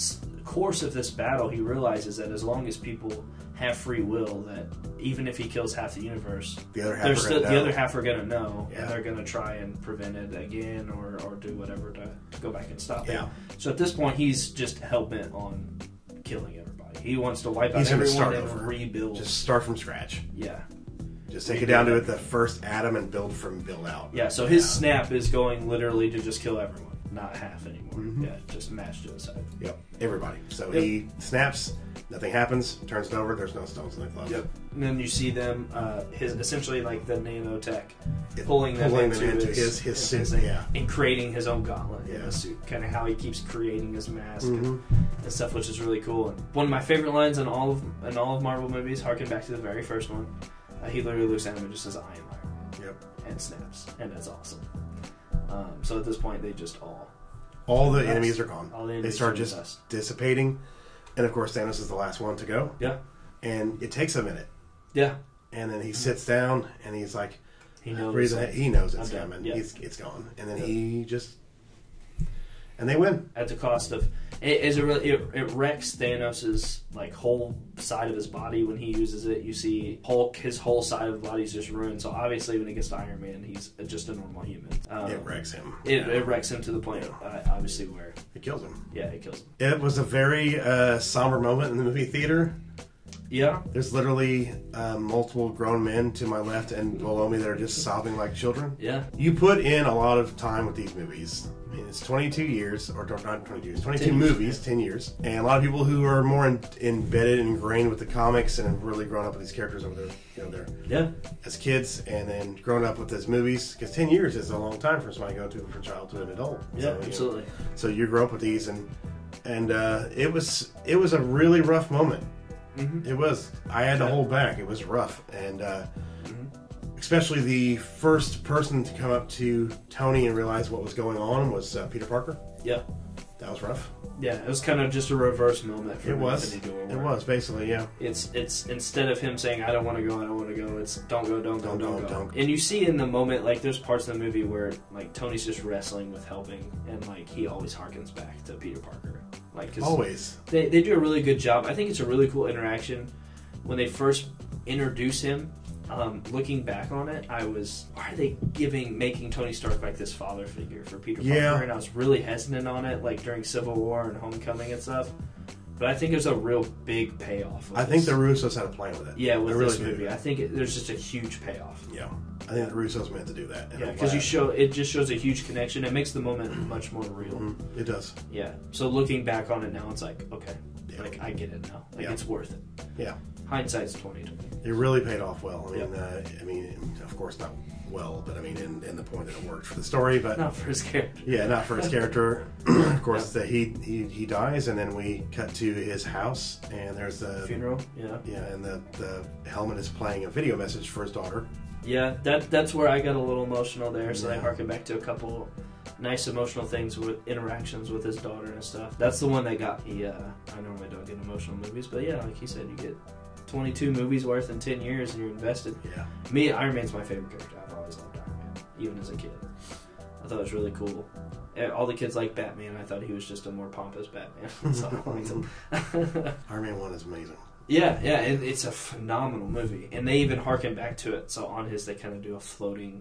course of this battle, he realizes that as long as people have free will, that even if he kills half the universe, the other half, are still, gonna the know. other half are going to know, Yeah. and they're going to try and prevent it again, or, or do whatever to, to go back and stop Yeah. it. So at this point, he's just hell-bent on killing everybody. He wants to wipe out He's gonna everyone start and over. rebuild. Just start from scratch. Yeah. Just take it down to it, the first atom, and build from build out. Yeah, so his Yeah. snap is going literally to just kill everyone, not half anymore. Mm-hmm. Yeah, just mass genocide. Yep, everybody. So Yep. he snaps, nothing happens, turns it over, there's no stones in the glove. Yep. And then you see them, uh, his essentially like the nanotech, It- pulling them pulling into, them into his, his- his suit, thing, yeah. and creating his own gauntlet in Yeah. the suit. Kind of how he keeps creating his mask Mhm. and, and stuff, which is really cool. And one of my favorite lines in all of in all of Marvel movies, harken back to the very first one. Uh, he literally looks at him and just says, "I am Iron Man," Yep. and snaps, and that's awesome. Um, so at this point, they just all All the Dust. enemies are gone. All the They enemies start turn to just dust. dissipating. And of course, Thanos is the last one to go. Yeah, And it takes a minute. yeah. And then he sits down and he's like, He knows. breathing, like, he knows it's I'm done. coming. Yeah. He's, it's gone. And then Yeah. he just. And they win. At the cost of it is a really it, it wrecks Thanos's like whole side of his body when he uses it. You see Hulk, his whole side of the body is just ruined. So obviously, when it gets to Iron Man, he's just a normal human. Um, It wrecks him. It, Yeah. it wrecks him to the point, uh, obviously, where It kills him. yeah, it kills him. It was a very uh, somber moment in the movie theater. Yeah, There's literally uh, multiple grown men to my left and below me that are just sobbing like children. yeah, You put in a lot of time with these movies. I mean, it's twenty-two years, or not twenty-two years, twenty-two ten years, movies, ten years. And a lot of people who are more in, embedded and ingrained with the comics and have really grown up with these characters over their, you know, their yeah, as kids and then grown up with these movies. Because ten years is a long time for somebody going to from child to an adult. yeah, So, you know, absolutely. so you grew up with these, and and uh, it was it was a really rough moment. Mm-hmm. It was. I had to hold back. It was rough, and uh, especially the first person to come up to Tony and realize what was going on was uh, Peter Parker. Yeah, That was rough. yeah. It was kind of just a reverse moment for It was. Infinity War, It where was basically, yeah. It's it's instead of him saying I don't want to go, I don't want to go. It's don't go, don't go, Don't don't, go, go. don't. And you see in the moment, like there's parts of the movie where like Tony's just wrestling with helping, and like he always harkens back to Peter Parker. Like 'cause Always. they they do a really good job. I think it's a really cool interaction when they first introduce him. Um, looking back on it, I was, why are they giving, making Tony Stark like this father figure for Peter Yeah. Parker? And I was really hesitant on it, like during Civil War and Homecoming and stuff. But I think there's a real big payoff. with I think this. the Russos had a plan with it. Yeah, with They this really movie, did. I think it, there's just a huge payoff. Yeah. I think the Russos meant to do that. and Yeah, I'm because you glad. show it just shows a huge connection. It makes the moment much more real. Mhm. It does. Yeah. So looking back on it now, it's like okay, Yeah. like I get it now. Like Yeah. it's worth it. Yeah. Hindsight's twenty twenty. It really paid off well. I mean, Yep. uh, I mean, of course not well, but I mean, in, in the point that it worked for the story, but Not for his character. yeah, not for his character. Of course, that he, he he dies, and then we cut to his house, and there's the Funeral. Yeah. Yeah, and the the helmet is playing a video message for his daughter. Yeah. That that's where I got a little emotional there. So I Yeah. harken back to a couple nice emotional things with interactions with his daughter and stuff. That's the one that got me. Uh, I normally don't get emotional movies, but yeah, like he said, you get twenty-two movies worth in ten years, and you're invested. Yeah, Me, Iron Man's my favorite character. I've always loved Iron Man, even as a kid. I thought it was really cool. Eh, All the kids like Batman. I thought he was just a more pompous Batman. So I liked him. Iron Man one is amazing. Yeah, yeah, it, it's a phenomenal movie, and they even harken back to it. So on his, they kind of do a floating,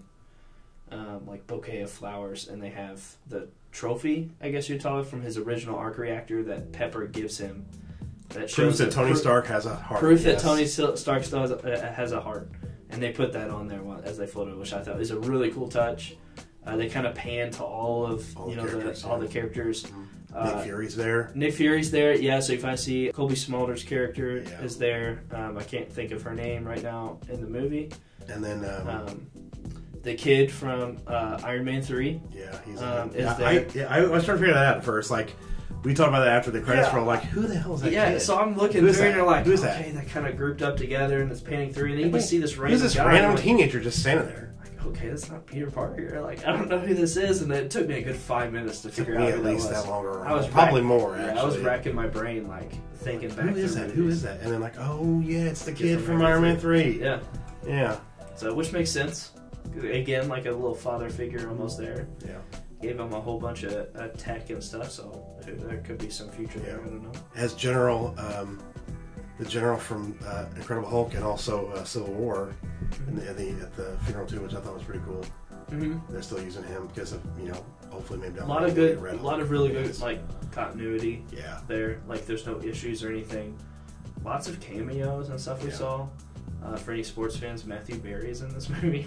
um, like bouquet of flowers, and they have the trophy, I guess you'd call it, from his original arc reactor that Pepper gives him. That Proof shows that Tony pro- Stark has a heart. Proof yes. that Tony Sil- Stark still has a, uh, has a heart, and they put that on there while, as they floated, which I thought was a really cool touch. Uh, they kind of pan to all of All you the know the, characters, all yeah. the characters. Mhm. Uh, Nick Fury's there. Nick Fury's there, yeah. So if I see Colby Smulders' character Yeah. is there, um, I can't think of her name right now in the movie. And then, um, Um, the kid from uh, Iron Man three. yeah, he's um, uh, is yeah, there- I, yeah, I was trying to figure that out at first. Like, we talked about that after the credits Yeah. roll. Like, who the hell is that Yeah, kid? so I'm looking Who through is and that? you're like, Who is okay, that? that kind of grouped up together and it's panning through, and then you Wait, just see this Who's random this guy. random like, teenager just standing there? like, okay, that's not Peter Parker. Like, I don't know who this is, and it took me a good five minutes to It took figure me out at who that least was. that longer. I was probably rack- more, yeah, actually. I was racking my brain, like thinking back. Who is through that? Who movies. is that? And then like, oh yeah, it's the Kid kid from from Iron Iron Man Man three. Yeah. Yeah. So, which makes sense. Again, like a little father figure almost there. Yeah. gave him a whole bunch of uh, tech and stuff, so there could be some future yeah. there. I don't know. As General, um, the General from uh, Incredible Hulk and also uh, Civil War, mm-hmm. in the, in the, at the funeral too, which I thought was pretty cool. Mm-hmm. They're still using him because of, you know, hopefully maybe down a lot of good, a lot of really good like continuity. Yeah. There, like there's no issues or anything. Lots of cameos and stuff we yeah. saw. Uh, for any sports fans, Matthew Berry is in this movie.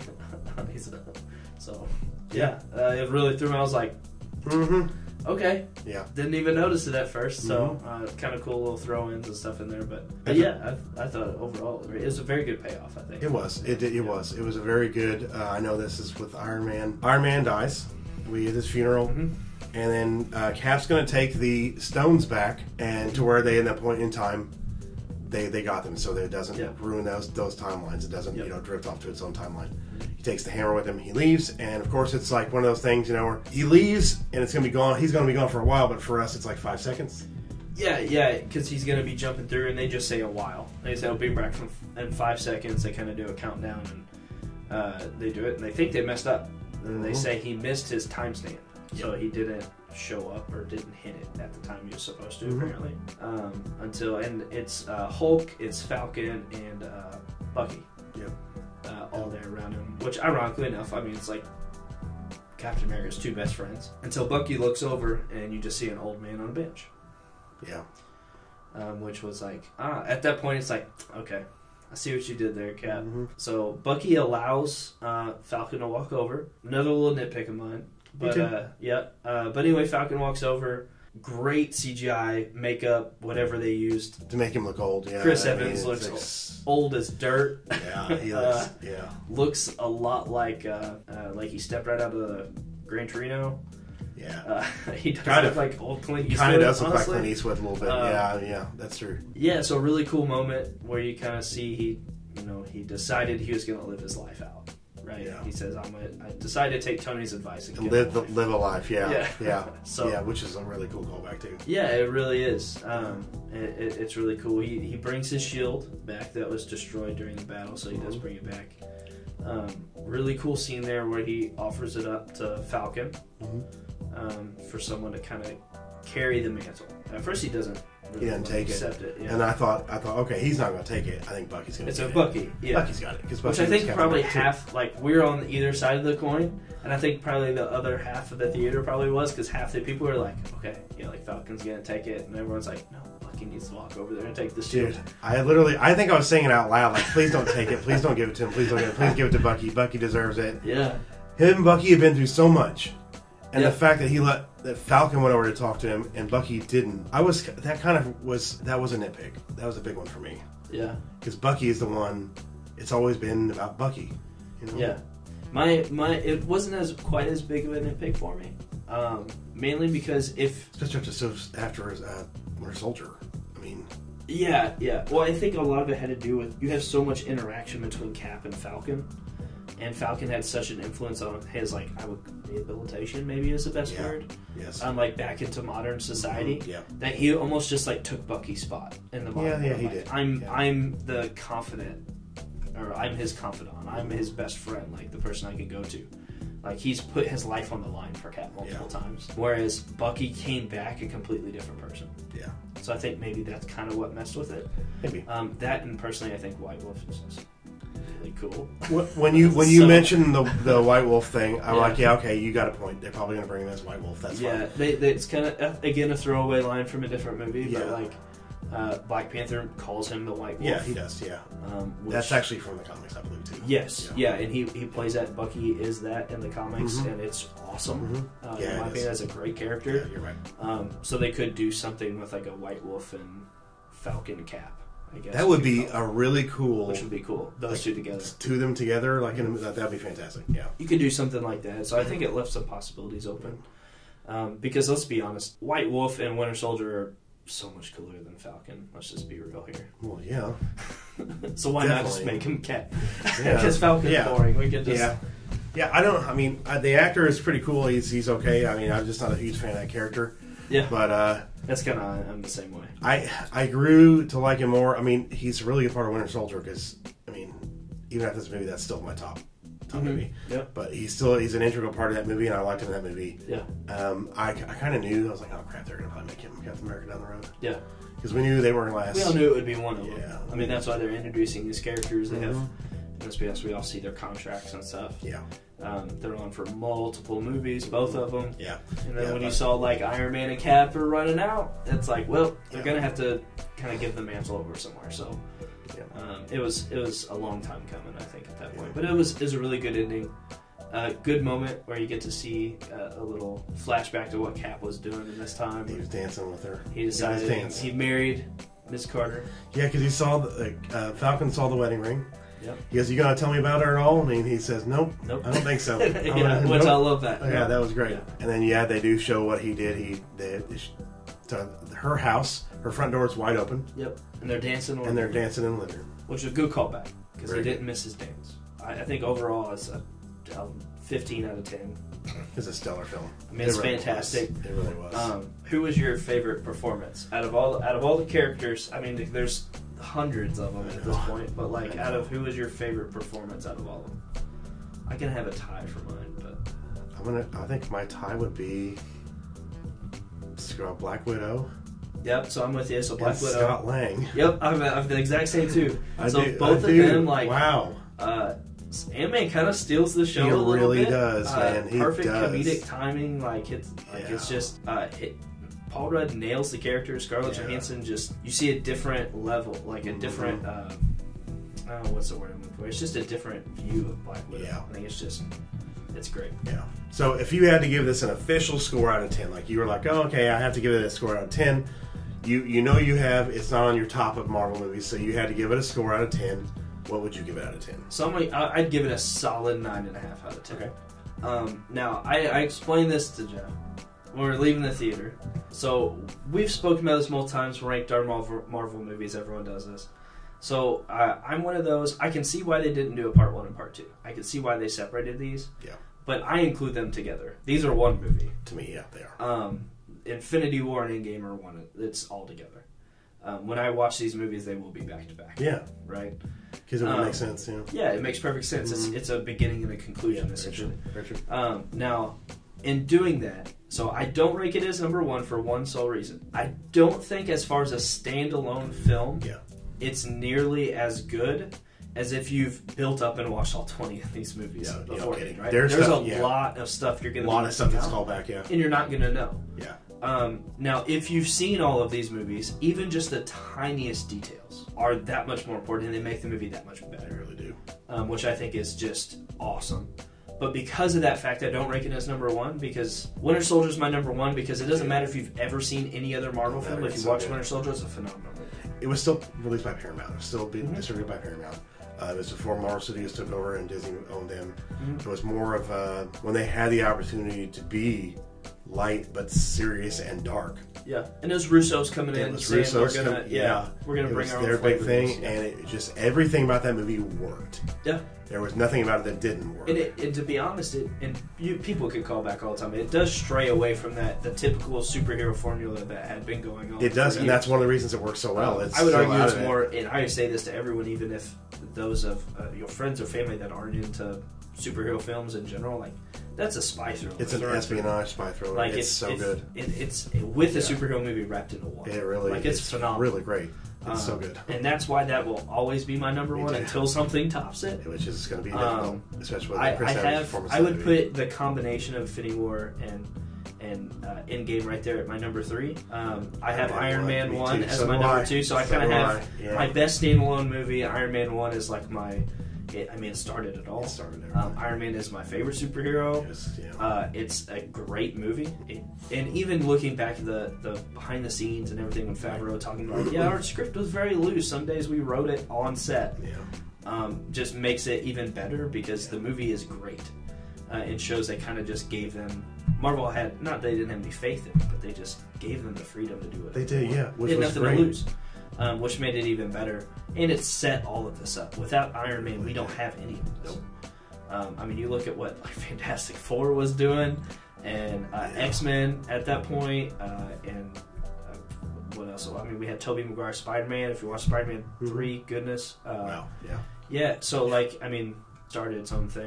So, yeah, uh, it really threw me. I was like, mm-hmm. okay. Yeah. Didn't even notice it at first, so mm-hmm. uh, kind of cool little throw-ins and stuff in there. But, but yeah, I, I thought overall it was a very good payoff, I think. It was. It, it, it yeah. was. It was a very good, uh, I know this is with Iron Man. Iron Man dies. We at his funeral. Mm-hmm. And then uh, Cap's going to take the stones back, and to where they, in that point in time, They they got them so that it doesn't yep. ruin those those timelines. It doesn't yep. you know drift off to its own timeline. Mm-hmm. He takes the hammer with him. He leaves, and of course it's like one of those things, you know, where he leaves and it's gonna be gone. He's gonna be gone for a while, but for us it's like five seconds. Yeah, yeah, because he's gonna be jumping through, and they just say a while. They say I'll be back from in five seconds. They kind of do a countdown, and uh, they do it, and they think they messed up. And mm-hmm. they say he missed his timestamp, yep. so he didn't show up or didn't hit it at the time he was supposed to, mm-hmm. apparently. Um, until and it's uh, Hulk, it's Falcon, and uh, Bucky. Yep. Uh, all there around him. Which, ironically enough, I mean, it's like Captain America's two best friends. Until Bucky looks over and you just see an old man on a bench. Yeah. Um, which was like, ah, at that point it's like, okay, I see what you did there, Cap. Mm-hmm. So Bucky allows uh, Falcon to walk over. Another little nitpick of mine. But uh, yeah, uh, but anyway, Falcon walks over. Great C G I, makeup, whatever they used to make him look old. Yeah, Chris I Evans mean, looks like... old as dirt. Yeah, he looks. uh, yeah, looks a lot like uh, uh, like he stepped right out of the Gran Torino. Yeah, uh, he does kind look of like old Clint Eastwood. Kind of does look honestly. like Clint Eastwood a little bit. Uh, yeah, yeah, that's true. Yeah, so a really cool moment where you kind of see he, you know, he decided he was going to live his life out. Right. Yeah. He says, "I'm. A, I decided to take Tony's advice and, and live the, live a life." Yeah, yeah. yeah. So yeah, which is a really cool callback too. Yeah, it really is. Um, it, it, it's really cool. He he brings his shield back that was destroyed during the battle, so he does bring it back. Um, really cool scene there where he offers it up to Falcon mm-hmm. um, for someone to kind of carry the mantle. At first, he doesn't. Really He didn't take accept it, it yeah. and I thought, I thought, okay, he's not going to take it. I think Bucky's going to. It's take a it. Bucky, yeah. Bucky's got it, because which I think probably half, like we're on either side of the coin, and I think probably the other half of the theater probably was because half the people were like, okay, yeah, like Falcon's going to take it, and everyone's like, no, Bucky needs to walk over there and take this shield. Dude, I literally, I think I was saying it out loud, like, please don't take it, please don't give it to him, please don't give it, please give it to Bucky. Bucky deserves it. Yeah. Him and Bucky have been through so much. And yep. the fact that he let that Falcon went over to talk to him and Bucky didn't, I was that kind of was that was a nitpick. That was a big one for me. Yeah, because Bucky is the one. It's always been about Bucky. You know? Yeah, my my it wasn't as quite as big of a nitpick for me. Um, mainly because if especially after his uh, Winter Soldier. I mean. Yeah, yeah. Well, I think a lot of it had to do with you have so much interaction between Cap and Falcon. And Falcon had such an influence on his, like, I would rehabilitation maybe is the best yeah. word. Yes. Um, like back into modern society. Mm-hmm. Yeah. That he almost just like took Bucky's spot in the modern Yeah, yeah, world. he like, did. I'm yeah. I'm the confident, or I'm his confidant. I'm his best friend, like the person I can go to. Like he's put his life on the line for Cap multiple yeah. times. Whereas Bucky came back a completely different person. Yeah. So I think maybe that's kind of what messed with it. Maybe. Um, that and personally, I think White Wolf is really cool. When you when you so, mentioned the the White Wolf thing, I'm yeah. like, yeah, okay, you got a point. They're probably going to bring him as White Wolf. That's yeah, fine. They, they, it's kind of again a throwaway line from a different movie, yeah. but like uh, Black Panther calls him the White Wolf. Yeah, he does. Yeah, um, which, that's actually from the comics, I believe too. Yes, yeah, yeah and he he plays that. Bucky is that in the comics, mm-hmm. and it's awesome. Mm-hmm. Uh, yeah, in my opinion, that's a great character. Yeah, you're right. Um, so they could do something with like a White Wolf and Falcon Cap. I guess that would be a really cool. Which would be cool. Those like, two together. Two of them together, like in a, that would be fantastic. Yeah, you could do something like that. So I think it left some possibilities open. Um, because let's be honest, White Wolf and Winter Soldier are so much cooler than Falcon. Let's just be real here. Well, yeah. So why Definitely. not just make him Cap? Yeah. Because Falcon's yeah. boring. We could just yeah. Yeah, I don't. I mean, uh, the actor is pretty cool. He's he's okay. I mean, I'm just not a huge fan of that character. Yeah, but uh, that's kind of I'm the same way. I I grew to like him more. I mean, he's a really good part of Winter Soldier because I mean, even after this movie, that's still my top top mm-hmm. movie. Yep. But he's still he's an integral part of that movie, and I liked him in that movie. Yeah. Um, I, I kind of knew I was like, oh crap, they're gonna probably make him Captain America down the road. Yeah. Because we knew they weren't gonna last. We all knew it would be one of them. Yeah. I mean, that's why they're introducing these characters. They mm-hmm. have, let's be honest, we all see their contracts and stuff. Yeah. Um, they're on for multiple movies, both of them. Yeah. And then yeah, when but, you saw like Iron Man and Cap are running out, it's like, well, they're yeah. gonna have to kind of give the mantle over somewhere. So yeah. um, it was it was a long time coming, I think, at that point. But it was it was a really good ending. A uh, good moment where you get to see uh, a little flashback to what Cap was doing in this time. He was dancing with her. He decided he, he married Miss Carter. Yeah, because he saw the uh, Falcon saw the wedding ring. Yep. He goes, "You gonna tell me about her at all?" And he, he says, "Nope, nope, I don't think so." yeah, gonna, which nope. I love that. Oh, yeah, yeah, that was great. Yeah. And then yeah, they do show what he did. He did to her house. Her front door is wide open. Yep. And they're dancing. And they're dancing in the living room, which is a good callback because they Very didn't miss his dance. I, I think overall it's a, a fifteen out of ten. It's a stellar film. I mean, it's it really fantastic. Was. It really was. Um, who was your favorite performance out of all out of all the characters? I mean, there's hundreds of them at this point, but like, out of who was your favorite performance out of all of them? I can have a tie for mine, but I'm gonna. I think my tie would be Black Widow. Yep. So I'm with you. So Black and Widow. Scott Lang. Yep. I'm, I'm the exact same too. I so do, both I of do. them, like, wow. Uh, Ant-Man kind of steals the show he a little really bit. does, uh, man. He perfect does. comedic timing. Like it's like yeah. it's just uh, it, Paul Rudd nails the character. Scarlett yeah. Johansson just you see a different level, like a different. Uh, I don't know what's the word I'm looking for. It's just a different view of Black Widow. Yeah. I think it's just it's great. Yeah. So if you had to give this an official score out of ten, like you were like, oh, okay, I have to give it a score out of ten. You you know you have it's not on your top of Marvel movies, so you had to give it a score out of ten. What would you give it out of ten? So I'm, I'd give it a solid nine and a half out of ten. Okay. Um, now I, I explained this to Jeff when we were leaving the theater. So we've spoken about this multiple times. Ranked our Marvel, Marvel movies. Everyone does this. So uh, I'm one of those. I can see why they didn't do a part one and part two. I can see why they separated these. Yeah. But I include them together. These are one movie. To me, yeah, they are. Um, Infinity War and Endgame are one. It's all together. Um, when I watch these movies, they will be back to back. Yeah. Right? Because it would um, make sense, yeah. Yeah, it makes perfect sense. Mm-hmm. It's, it's a beginning and a conclusion, yeah, essentially. Very true. Very true. Um, now, in doing that, so I don't rank it as number one for one sole reason. I don't think, as far as a standalone film, yeah. it's nearly as good as if you've built up and watched all twenty of these movies yeah, beforehand, yeah, right? There's, There's stuff, a yeah. lot of stuff you're going to A lot of stuff that's called back, yeah. and you're not going to know. Yeah. Um, now, if you've seen all of these movies, even just the tiniest details are that much more important, and they make the movie that much better. They really do. Um, which I think is just awesome. But because of that fact, I don't rank it as number one, because Winter Soldier is my number one, because it doesn't matter if you've ever seen any other Marvel film. If you so watch good. Winter Soldier, it's a phenomenal movie. It was still released by Paramount. It was still being Mm-hmm. distributed by Paramount. Uh, it was before Marvel Studios took over and Disney owned them. Mm-hmm. It was more of a, when they had the opportunity to be light but serious and dark. Yeah, and those Russos coming It in was saying Russos we're gonna, come- yeah, yeah. we're gonna It bring was our own their big flavors. thing, and it just everything about that movie worked. Yeah, There was nothing about it that didn't work. and, it, and to be honest, it and you, people could call back all the time. It does stray away from that the typical superhero formula that had been going on. It does, for and years. that's one of the reasons it works so well. Um, It's I would so argue out it's of it. more, and I say this to everyone, even if those of uh, your friends or family that aren't into superhero films in general, like that's a spy thriller. It's an espionage spy thriller. Like it's, it's so it's, good. It, it's with a Yeah. superhero movie wrapped into one. It really, like it's, it's phenomenal. really great. It's so Um, good. and that's why that will always be my number Me one too. until something tops it. Which is going to be difficult, Um, especially with I, Chris I Evans' have. performance. I in would the movie. put the combination of Infinity War and and uh, Endgame right there at my number three. Um, I have Iron Iron Man Man one, one me too. as So my do number I. two, so I So kind of do have I. Yeah. my best standalone movie. Iron Man one is like my. It, I mean, it started it all. It started everything. Um, Iron Man is my favorite superhero. Yes, yeah. Uh, it's a great movie, it, and even looking back at the, the behind the scenes and everything, when Favreau talking about, yeah, our script was very loose. Some days we wrote it on set. yeah. Um, just makes it even better because the movie is great. Uh, it shows they kind of just gave them. Marvel had not they didn't have any faith in it, but they just gave them the freedom to do it. They did, yeah, which they had was nothing great. to lose, um, which made it even better. And it set all of this up. Without Iron Man, we don't have any of this. Nope. Um, I mean, you look at what like Fantastic Four was doing, and uh, Yeah. X-Men at that point, uh, and uh, what else? I mean, we had Tobey Maguire Spider-Man. If you watch Spider-Man Mm-hmm. three, goodness. Uh, Wow, yeah. Yeah, so like, I mean, started its own thing.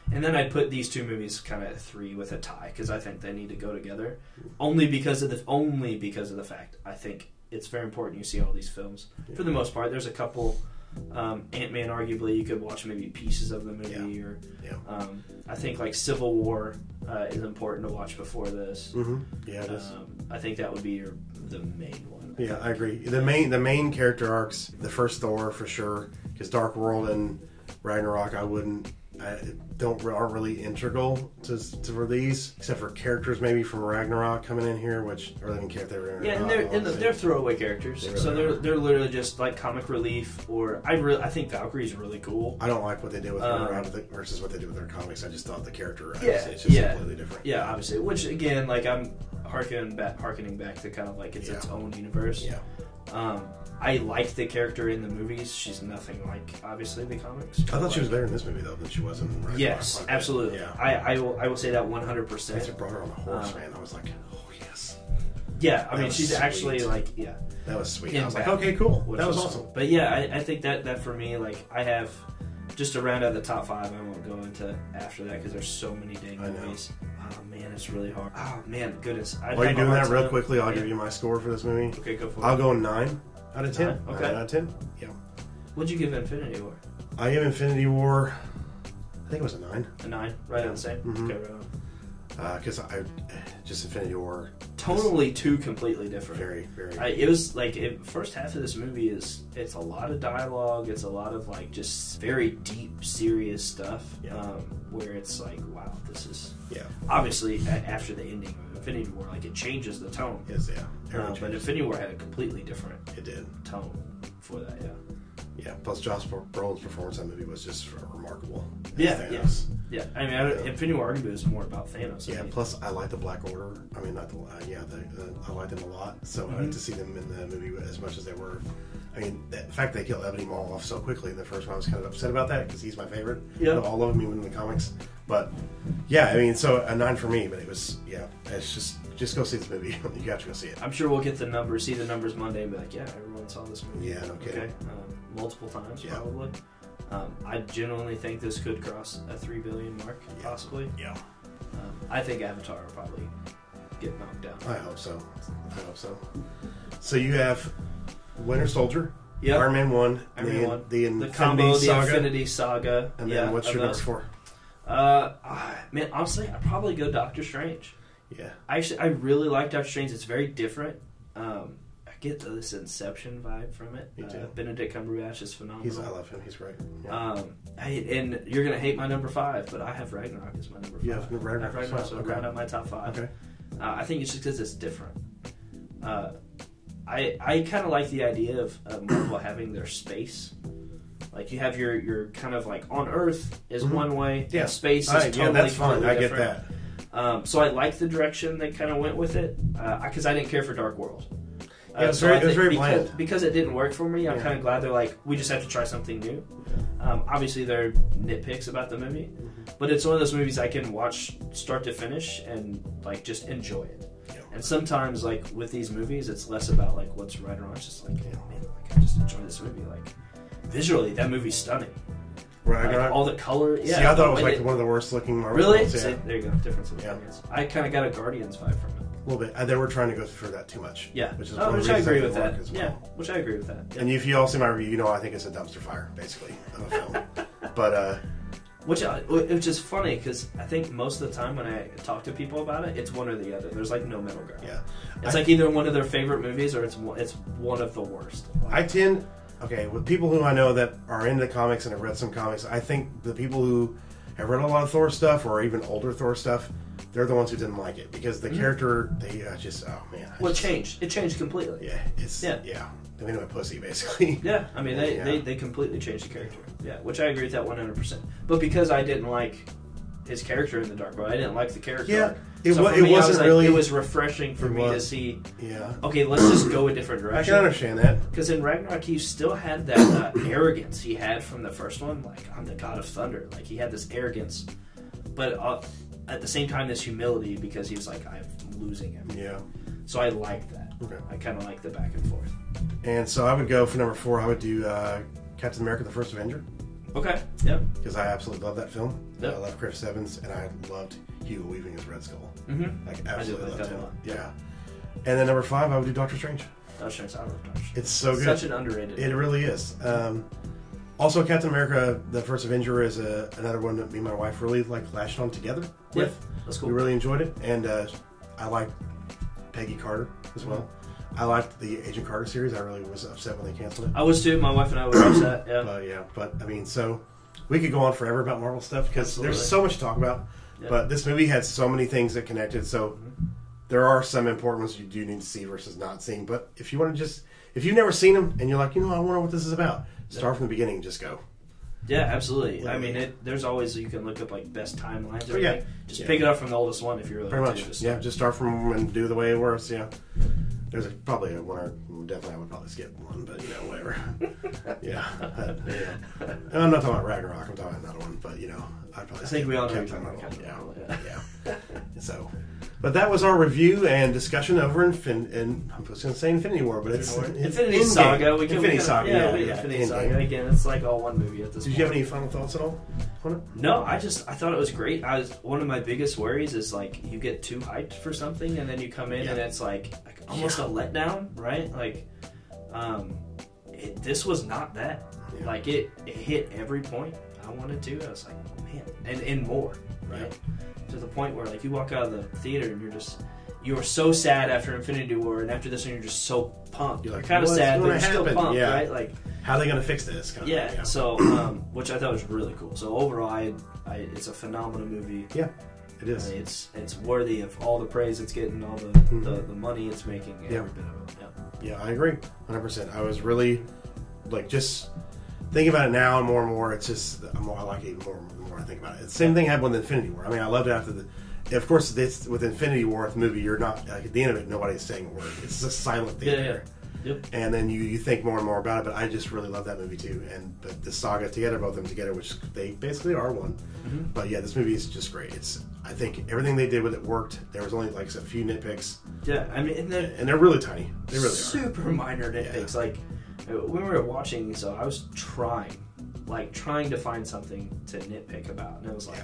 And then I'd put these two movies kind of three with a tie because I think they need to go together. Only because of the only because of the fact I think it's very important you see all these films. Yeah. For the most part, there's a couple. Um, Ant-Man, arguably, you could watch maybe pieces of the movie, yeah. or yeah. Um, I think like Civil War uh, is important to watch before this. Mm-hmm. Yeah, it is. Um, I think that would be your the main one. Yeah, I agree. The main the main character arcs, the first Thor for sure, because Dark World and Ragnarok, I wouldn't. I don't aren't really integral to, to for these, except for characters maybe from Ragnarok coming in here, which I really didn't care if they were in. Yeah, and they're and they're throwaway characters, they really so they're are. they're literally just like comic relief. Or I really I think Valkyrie's really cool. I don't like what they did with um, her versus what they did with their comics. I just thought the character, yeah, it's just yeah, completely different. Yeah, obviously. Which again, like I'm harkening back, harkening back to kind of like it's yeah. its own universe. Yeah. Um, I like the character in the movies. She's nothing like, obviously, the comics. I thought like, she was better in this movie, though, than she was in Ragnarok. Yes, absolutely. Yeah. I, I, will, I will say that one hundred percent. They brought her on a horse, um, man. I was like, oh, yes. Yeah, I that mean, she's sweet. actually, like, yeah. That was sweet. I was like, okay, cool. That was, was awesome. But, yeah, I, I think that, that for me, like, I have, just to round out the top five, I won't go into after that because there's so many dang movies. Oh, man, it's really hard. Oh, man, goodness. I'd While you're doing that real time. quickly, I'll yeah. give you my score for this movie. Okay, go for I'll it. go nine. Out of ten. Nine? Okay. Nine out of ten. Yeah. What'd you give Infinity War? I give Infinity War. I think it was a nine. A nine, right on the same. Mm-hmm. Okay, right on. Because uh, I just Infinity War. Tonally, two completely different. Very, very. I, it was like it, first half of this movie is it's a lot of dialogue. It's a lot of like just very deep, serious stuff. Yeah. Um, where it's like, wow, this is. Yeah. Obviously, a, after the ending of Infinity War, like it changes the tone. Yes, yeah. Uh, but Infinity War had a completely different. It did. Tone for that, yeah. Yeah. Plus, Josh Brolin's performance in that movie was just remarkable. Yeah, yeah, yeah. I mean, I, yeah. Infinity War arguably was more about Thanos. Yeah. I mean. Plus, I like the Black Order. I mean, not the uh, yeah. The, the, I like them a lot. So mm-hmm. uh, to see them in the movie as much as they were. I mean, the fact they killed Ebony Maw off so quickly in the first one, I was kind of upset about that because he's my favorite yeah. of all of them, even in the comics. But yeah, I mean, so a nine for me. But it was yeah. It's just just go see this movie. You got to go see it. I'm sure we'll get the numbers, see the numbers Monday, and be like, yeah, everyone saw this movie. Yeah, no kidding. Okay, um, multiple times yeah. probably. Um, I genuinely think this could cross a three billion mark, yeah. possibly. Yeah. Um, I think Avatar will probably get knocked down. I hope so. I hope so. So you have Winter Soldier, yep. Iron Man one, Iron Man one, the, the combo, the Saga. Infinity Saga, and yeah, then what's your number four? Uh, man, honestly, I'd probably go Doctor Strange. Yeah. Actually, I really like Doctor Strange. It's very different. Um, I get this Inception vibe from it. Me too. Uh, Benedict Cumberbatch is phenomenal. He's, I love him. He's great. Yeah. Um, I, and you're gonna hate my number five, but I have Ragnarok as my number five. Yeah, Ragnarok. I have Ragnarok, so okay. round out my top five. Okay. Uh, I think it's just because it's different. Uh, I I kind of like the idea of uh, Marvel having their space. Like you have your, your kind of like on Earth is mm-hmm. one way, yeah. Space is I, totally yeah, that's fine. I different. get that. Um, so I like the direction they kind of went with it because uh, I didn't care for Dark World. Uh, yeah, it was so very, I it was very because, bland. because it didn't work for me, I'm yeah. kind of glad they're like, we just have to try something new. Um, obviously, there are nitpicks about the movie, mm-hmm. but it's one of those movies I can watch start to finish and like just enjoy it. Yeah. And sometimes, like with these movies, it's less about like what's right or wrong. It's just like, oh, man, like I just enjoy this movie. Like visually, that movie's stunning. Right, like, all the color. Yeah, see, I thought it was like it, one of the worst looking Marvel really. films. Yeah. See, there you go. Difference in yeah. opinions. I kind of got a Guardians vibe from it. A little bit. Uh, they were trying to go for that too much. Yeah, which is oh, one which of the I agree with that. that. Well. Yeah, which I agree with that. Yeah. And if you all see my review, you know I think it's a dumpster fire, basically, of a film. But uh, which I, which is funny because I think most of the time when I talk to people about it, it's one or the other. There's like no middle ground. Yeah, it's I, like either one of their favorite movies or it's it's one of the worst. Like, I tend, okay, with people who I know that are into comics and have read some comics, I think the people who have read a lot of Thor stuff or even older Thor stuff, they're the ones who didn't like it because the mm-hmm. character they uh, just oh man. Well, it just, changed. It changed completely. Yeah, it's yeah. yeah. They made him a pussy basically. Yeah, I mean they, yeah. they, they completely changed the character. Yeah, which I agree with that one hundred percent. But because I didn't like his character in the Dark World, I didn't like the character. Yeah, arc. it, so wa- me, it wasn't was like, really. It was refreshing for me was, to see. Yeah. Okay, let's just go a different direction. I can understand that because in Ragnarok he still had that uh, arrogance he had from the first one. Like I'm the god of thunder. Like he had this arrogance, but uh, at the same time this humility because he was like I'm losing him. Yeah. So I like that. Okay. I kind of like the back and forth. And so I would go for number four. I would do uh, Captain America: The First Avenger. Okay. Yep. Because I absolutely love that film. Yep. I love Chris Evans, and I loved Hugo Weaving as Red Skull. Mm-hmm. Like absolutely like loved that him. a lot. Yeah. And then number five, I would do Doctor Strange. Doctor Strange. I love Doctor Strange. It's so good. Such an underrated. It really is. Um, also, Captain America: The First Avenger is a, another one that me and my wife really like latched on together with. Yeah, that's cool. We really enjoyed it, and uh, I liked Peggy Carter as well. I liked the Agent Carter series. I really was upset when they canceled it. I was too. My wife and I were upset. Yeah. But yeah, but I mean, so we could go on forever about Marvel stuff because there's so much to talk about. Yeah. But this movie had so many things that connected. So mm-hmm. there are some important ones you do need to see versus not seeing. But if you want to just, if you've never seen them and you're like, you know, I wonder what this is about, start yeah. from the beginning and just go. Yeah, absolutely. I mean, it, there's always, you can look up like best timelines. Or oh, yeah. Like, just yeah. pick it up from the oldest one if you're really pretty much. Just yeah, just start from and do the way it works. Yeah. There's a, probably a one or definitely I would probably skip one, but you know, whatever. yeah. But, yeah. And I'm not talking about Ragnarok, I'm talking about another one, but you know, I'd probably I think we all know talking about Captain Marvel. Yeah. Yeah. yeah. So, but that was our review and discussion over Infin- and I'm just going to say Infinity War, but it's, it's Infinity Saga. We can, Infinity we can, Saga. Yeah, Yeah, we, yeah, Infinity yeah. Saga. Again, it's like all one movie at this Did point. you have any final thoughts at all on it? No, I just I thought it was great. I was one of my biggest worries is like you get too hyped for something and then you come in yeah. and it's like, like almost yeah. a letdown, right? Like, um, it, this was not that. Yeah. Like it, it hit every point I wanted to. I was like, oh, man, and and more, right? Yeah. To the point where like you walk out of the theater and you're just. You were so sad after Infinity War, and after this one, you're just so pumped. You're, like, you're kind of sad, but you're happen? still pumped, yeah. right? Like, how are they going to fix this? Kind yeah. Of, yeah. So, um, which I thought was really cool. So overall, I, I, it's a phenomenal movie. Yeah, it is. I mean, it's it's worthy of all the praise it's getting, all the mm-hmm. the, the money it's making, every yeah. bit of it. Yeah. Yeah, I agree, one hundred percent. I was really like just thinking about it now, and more and more. It's just I'm more, I like it even more the more I think about it. The same thing happened with Infinity War. I mean, I loved it after the. Of course, this with Infinity War, the movie, you're not like at the end of it, nobody's saying a word. It's a silent thing yeah, there. Yeah. Yep. And then you, you think more and more about it. But I just really love that movie too. And but the saga together, both of them together, which they basically are one. Mm-hmm. But yeah, this movie is just great. It's I think everything they did with it worked. There was only like a few nitpicks. Yeah, I mean, and they're, and they're really tiny. They really super are. minor nitpicks. Yeah. Like when we were watching, so I was trying, like trying to find something to nitpick about, and it was like. Yeah.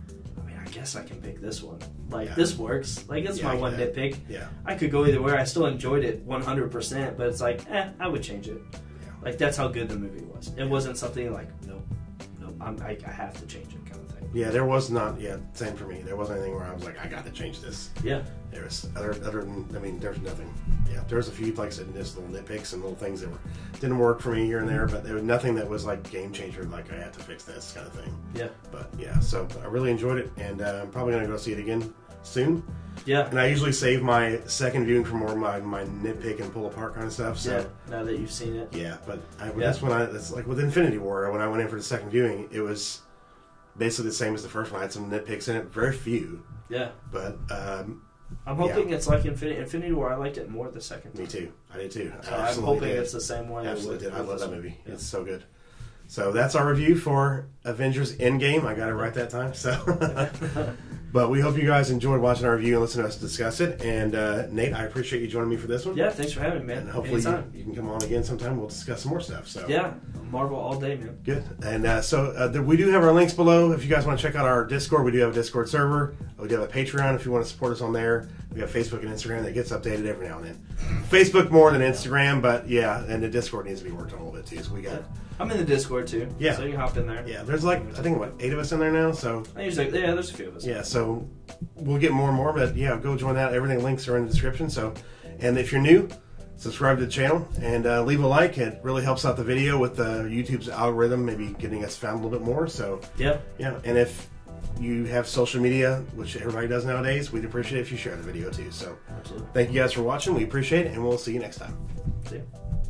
I guess I can pick this one. Like, yeah. this works. Like, it's yeah, my one nitpick. Yeah. I could go either way. I still enjoyed it one hundred percent, but it's like, eh, I would change it. Yeah. Like, that's how good the movie was. It wasn't something like, nope, nope, I'm, I, I have to change it kind of thing. Yeah, there was not, yeah, same for me. There wasn't anything where I was like, I got to change this. Yeah. There was, other, other than, I mean, there's nothing. Yeah, there was a few, like I said, just little nitpicks and little things that were didn't work for me here and there, but there was nothing that was like game changer, like I had to fix this kind of thing. Yeah. But yeah, so I really enjoyed it, and uh, I'm probably going to go see it again soon. Yeah. And I usually save my second viewing for more of my, my nitpick and pull apart kind of stuff. So yeah, now that you've seen it. Yeah, but I, yeah. that's when I, it's like with Infinity War, when I went in for the second viewing, it was basically the same as the first one. I had some nitpicks in it, very few. Yeah. But, um, I'm hoping yeah. it's like Infinity, Infinity War. I liked it more the second time. Me too. I did too. So I'm hoping did. it's the same way. Absolutely did. I love that movie. Yeah. It's so good. So that's our review for Avengers Endgame. I got it right that time. So, but we hope you guys enjoyed watching our review and listening to us discuss it. And uh, Nate, I appreciate you joining me for this one. Yeah, thanks for having me, man. And hopefully you, you can come on again sometime. We'll discuss some more stuff. So yeah, Marvel all day, man. Good. And uh, so uh, the, we do have our links below. If you guys want to check out our Discord, we do have a Discord server. We do have a Patreon if you want to support us on there. We have Facebook and Instagram that gets updated every now and then. Facebook more than Instagram, but yeah, and the Discord needs to be worked on a little bit too. So we got. I'm in the Discord too. Yeah. So you can hop in there. Yeah, there's like I think what eight of us in there now. So I usually yeah, there's a few of us. Yeah, so we'll get more and more, but yeah, go join that. Everything links are in the description. So, and if you're new, subscribe to the channel and uh, leave a like. It really helps out the video with the YouTube's algorithm, maybe getting us found a little bit more. So yeah, yeah, and if you have social media, which everybody does nowadays, we'd appreciate it if you share the video too. So absolutely, thank you guys for watching. We appreciate it, and we'll see you next time. See you.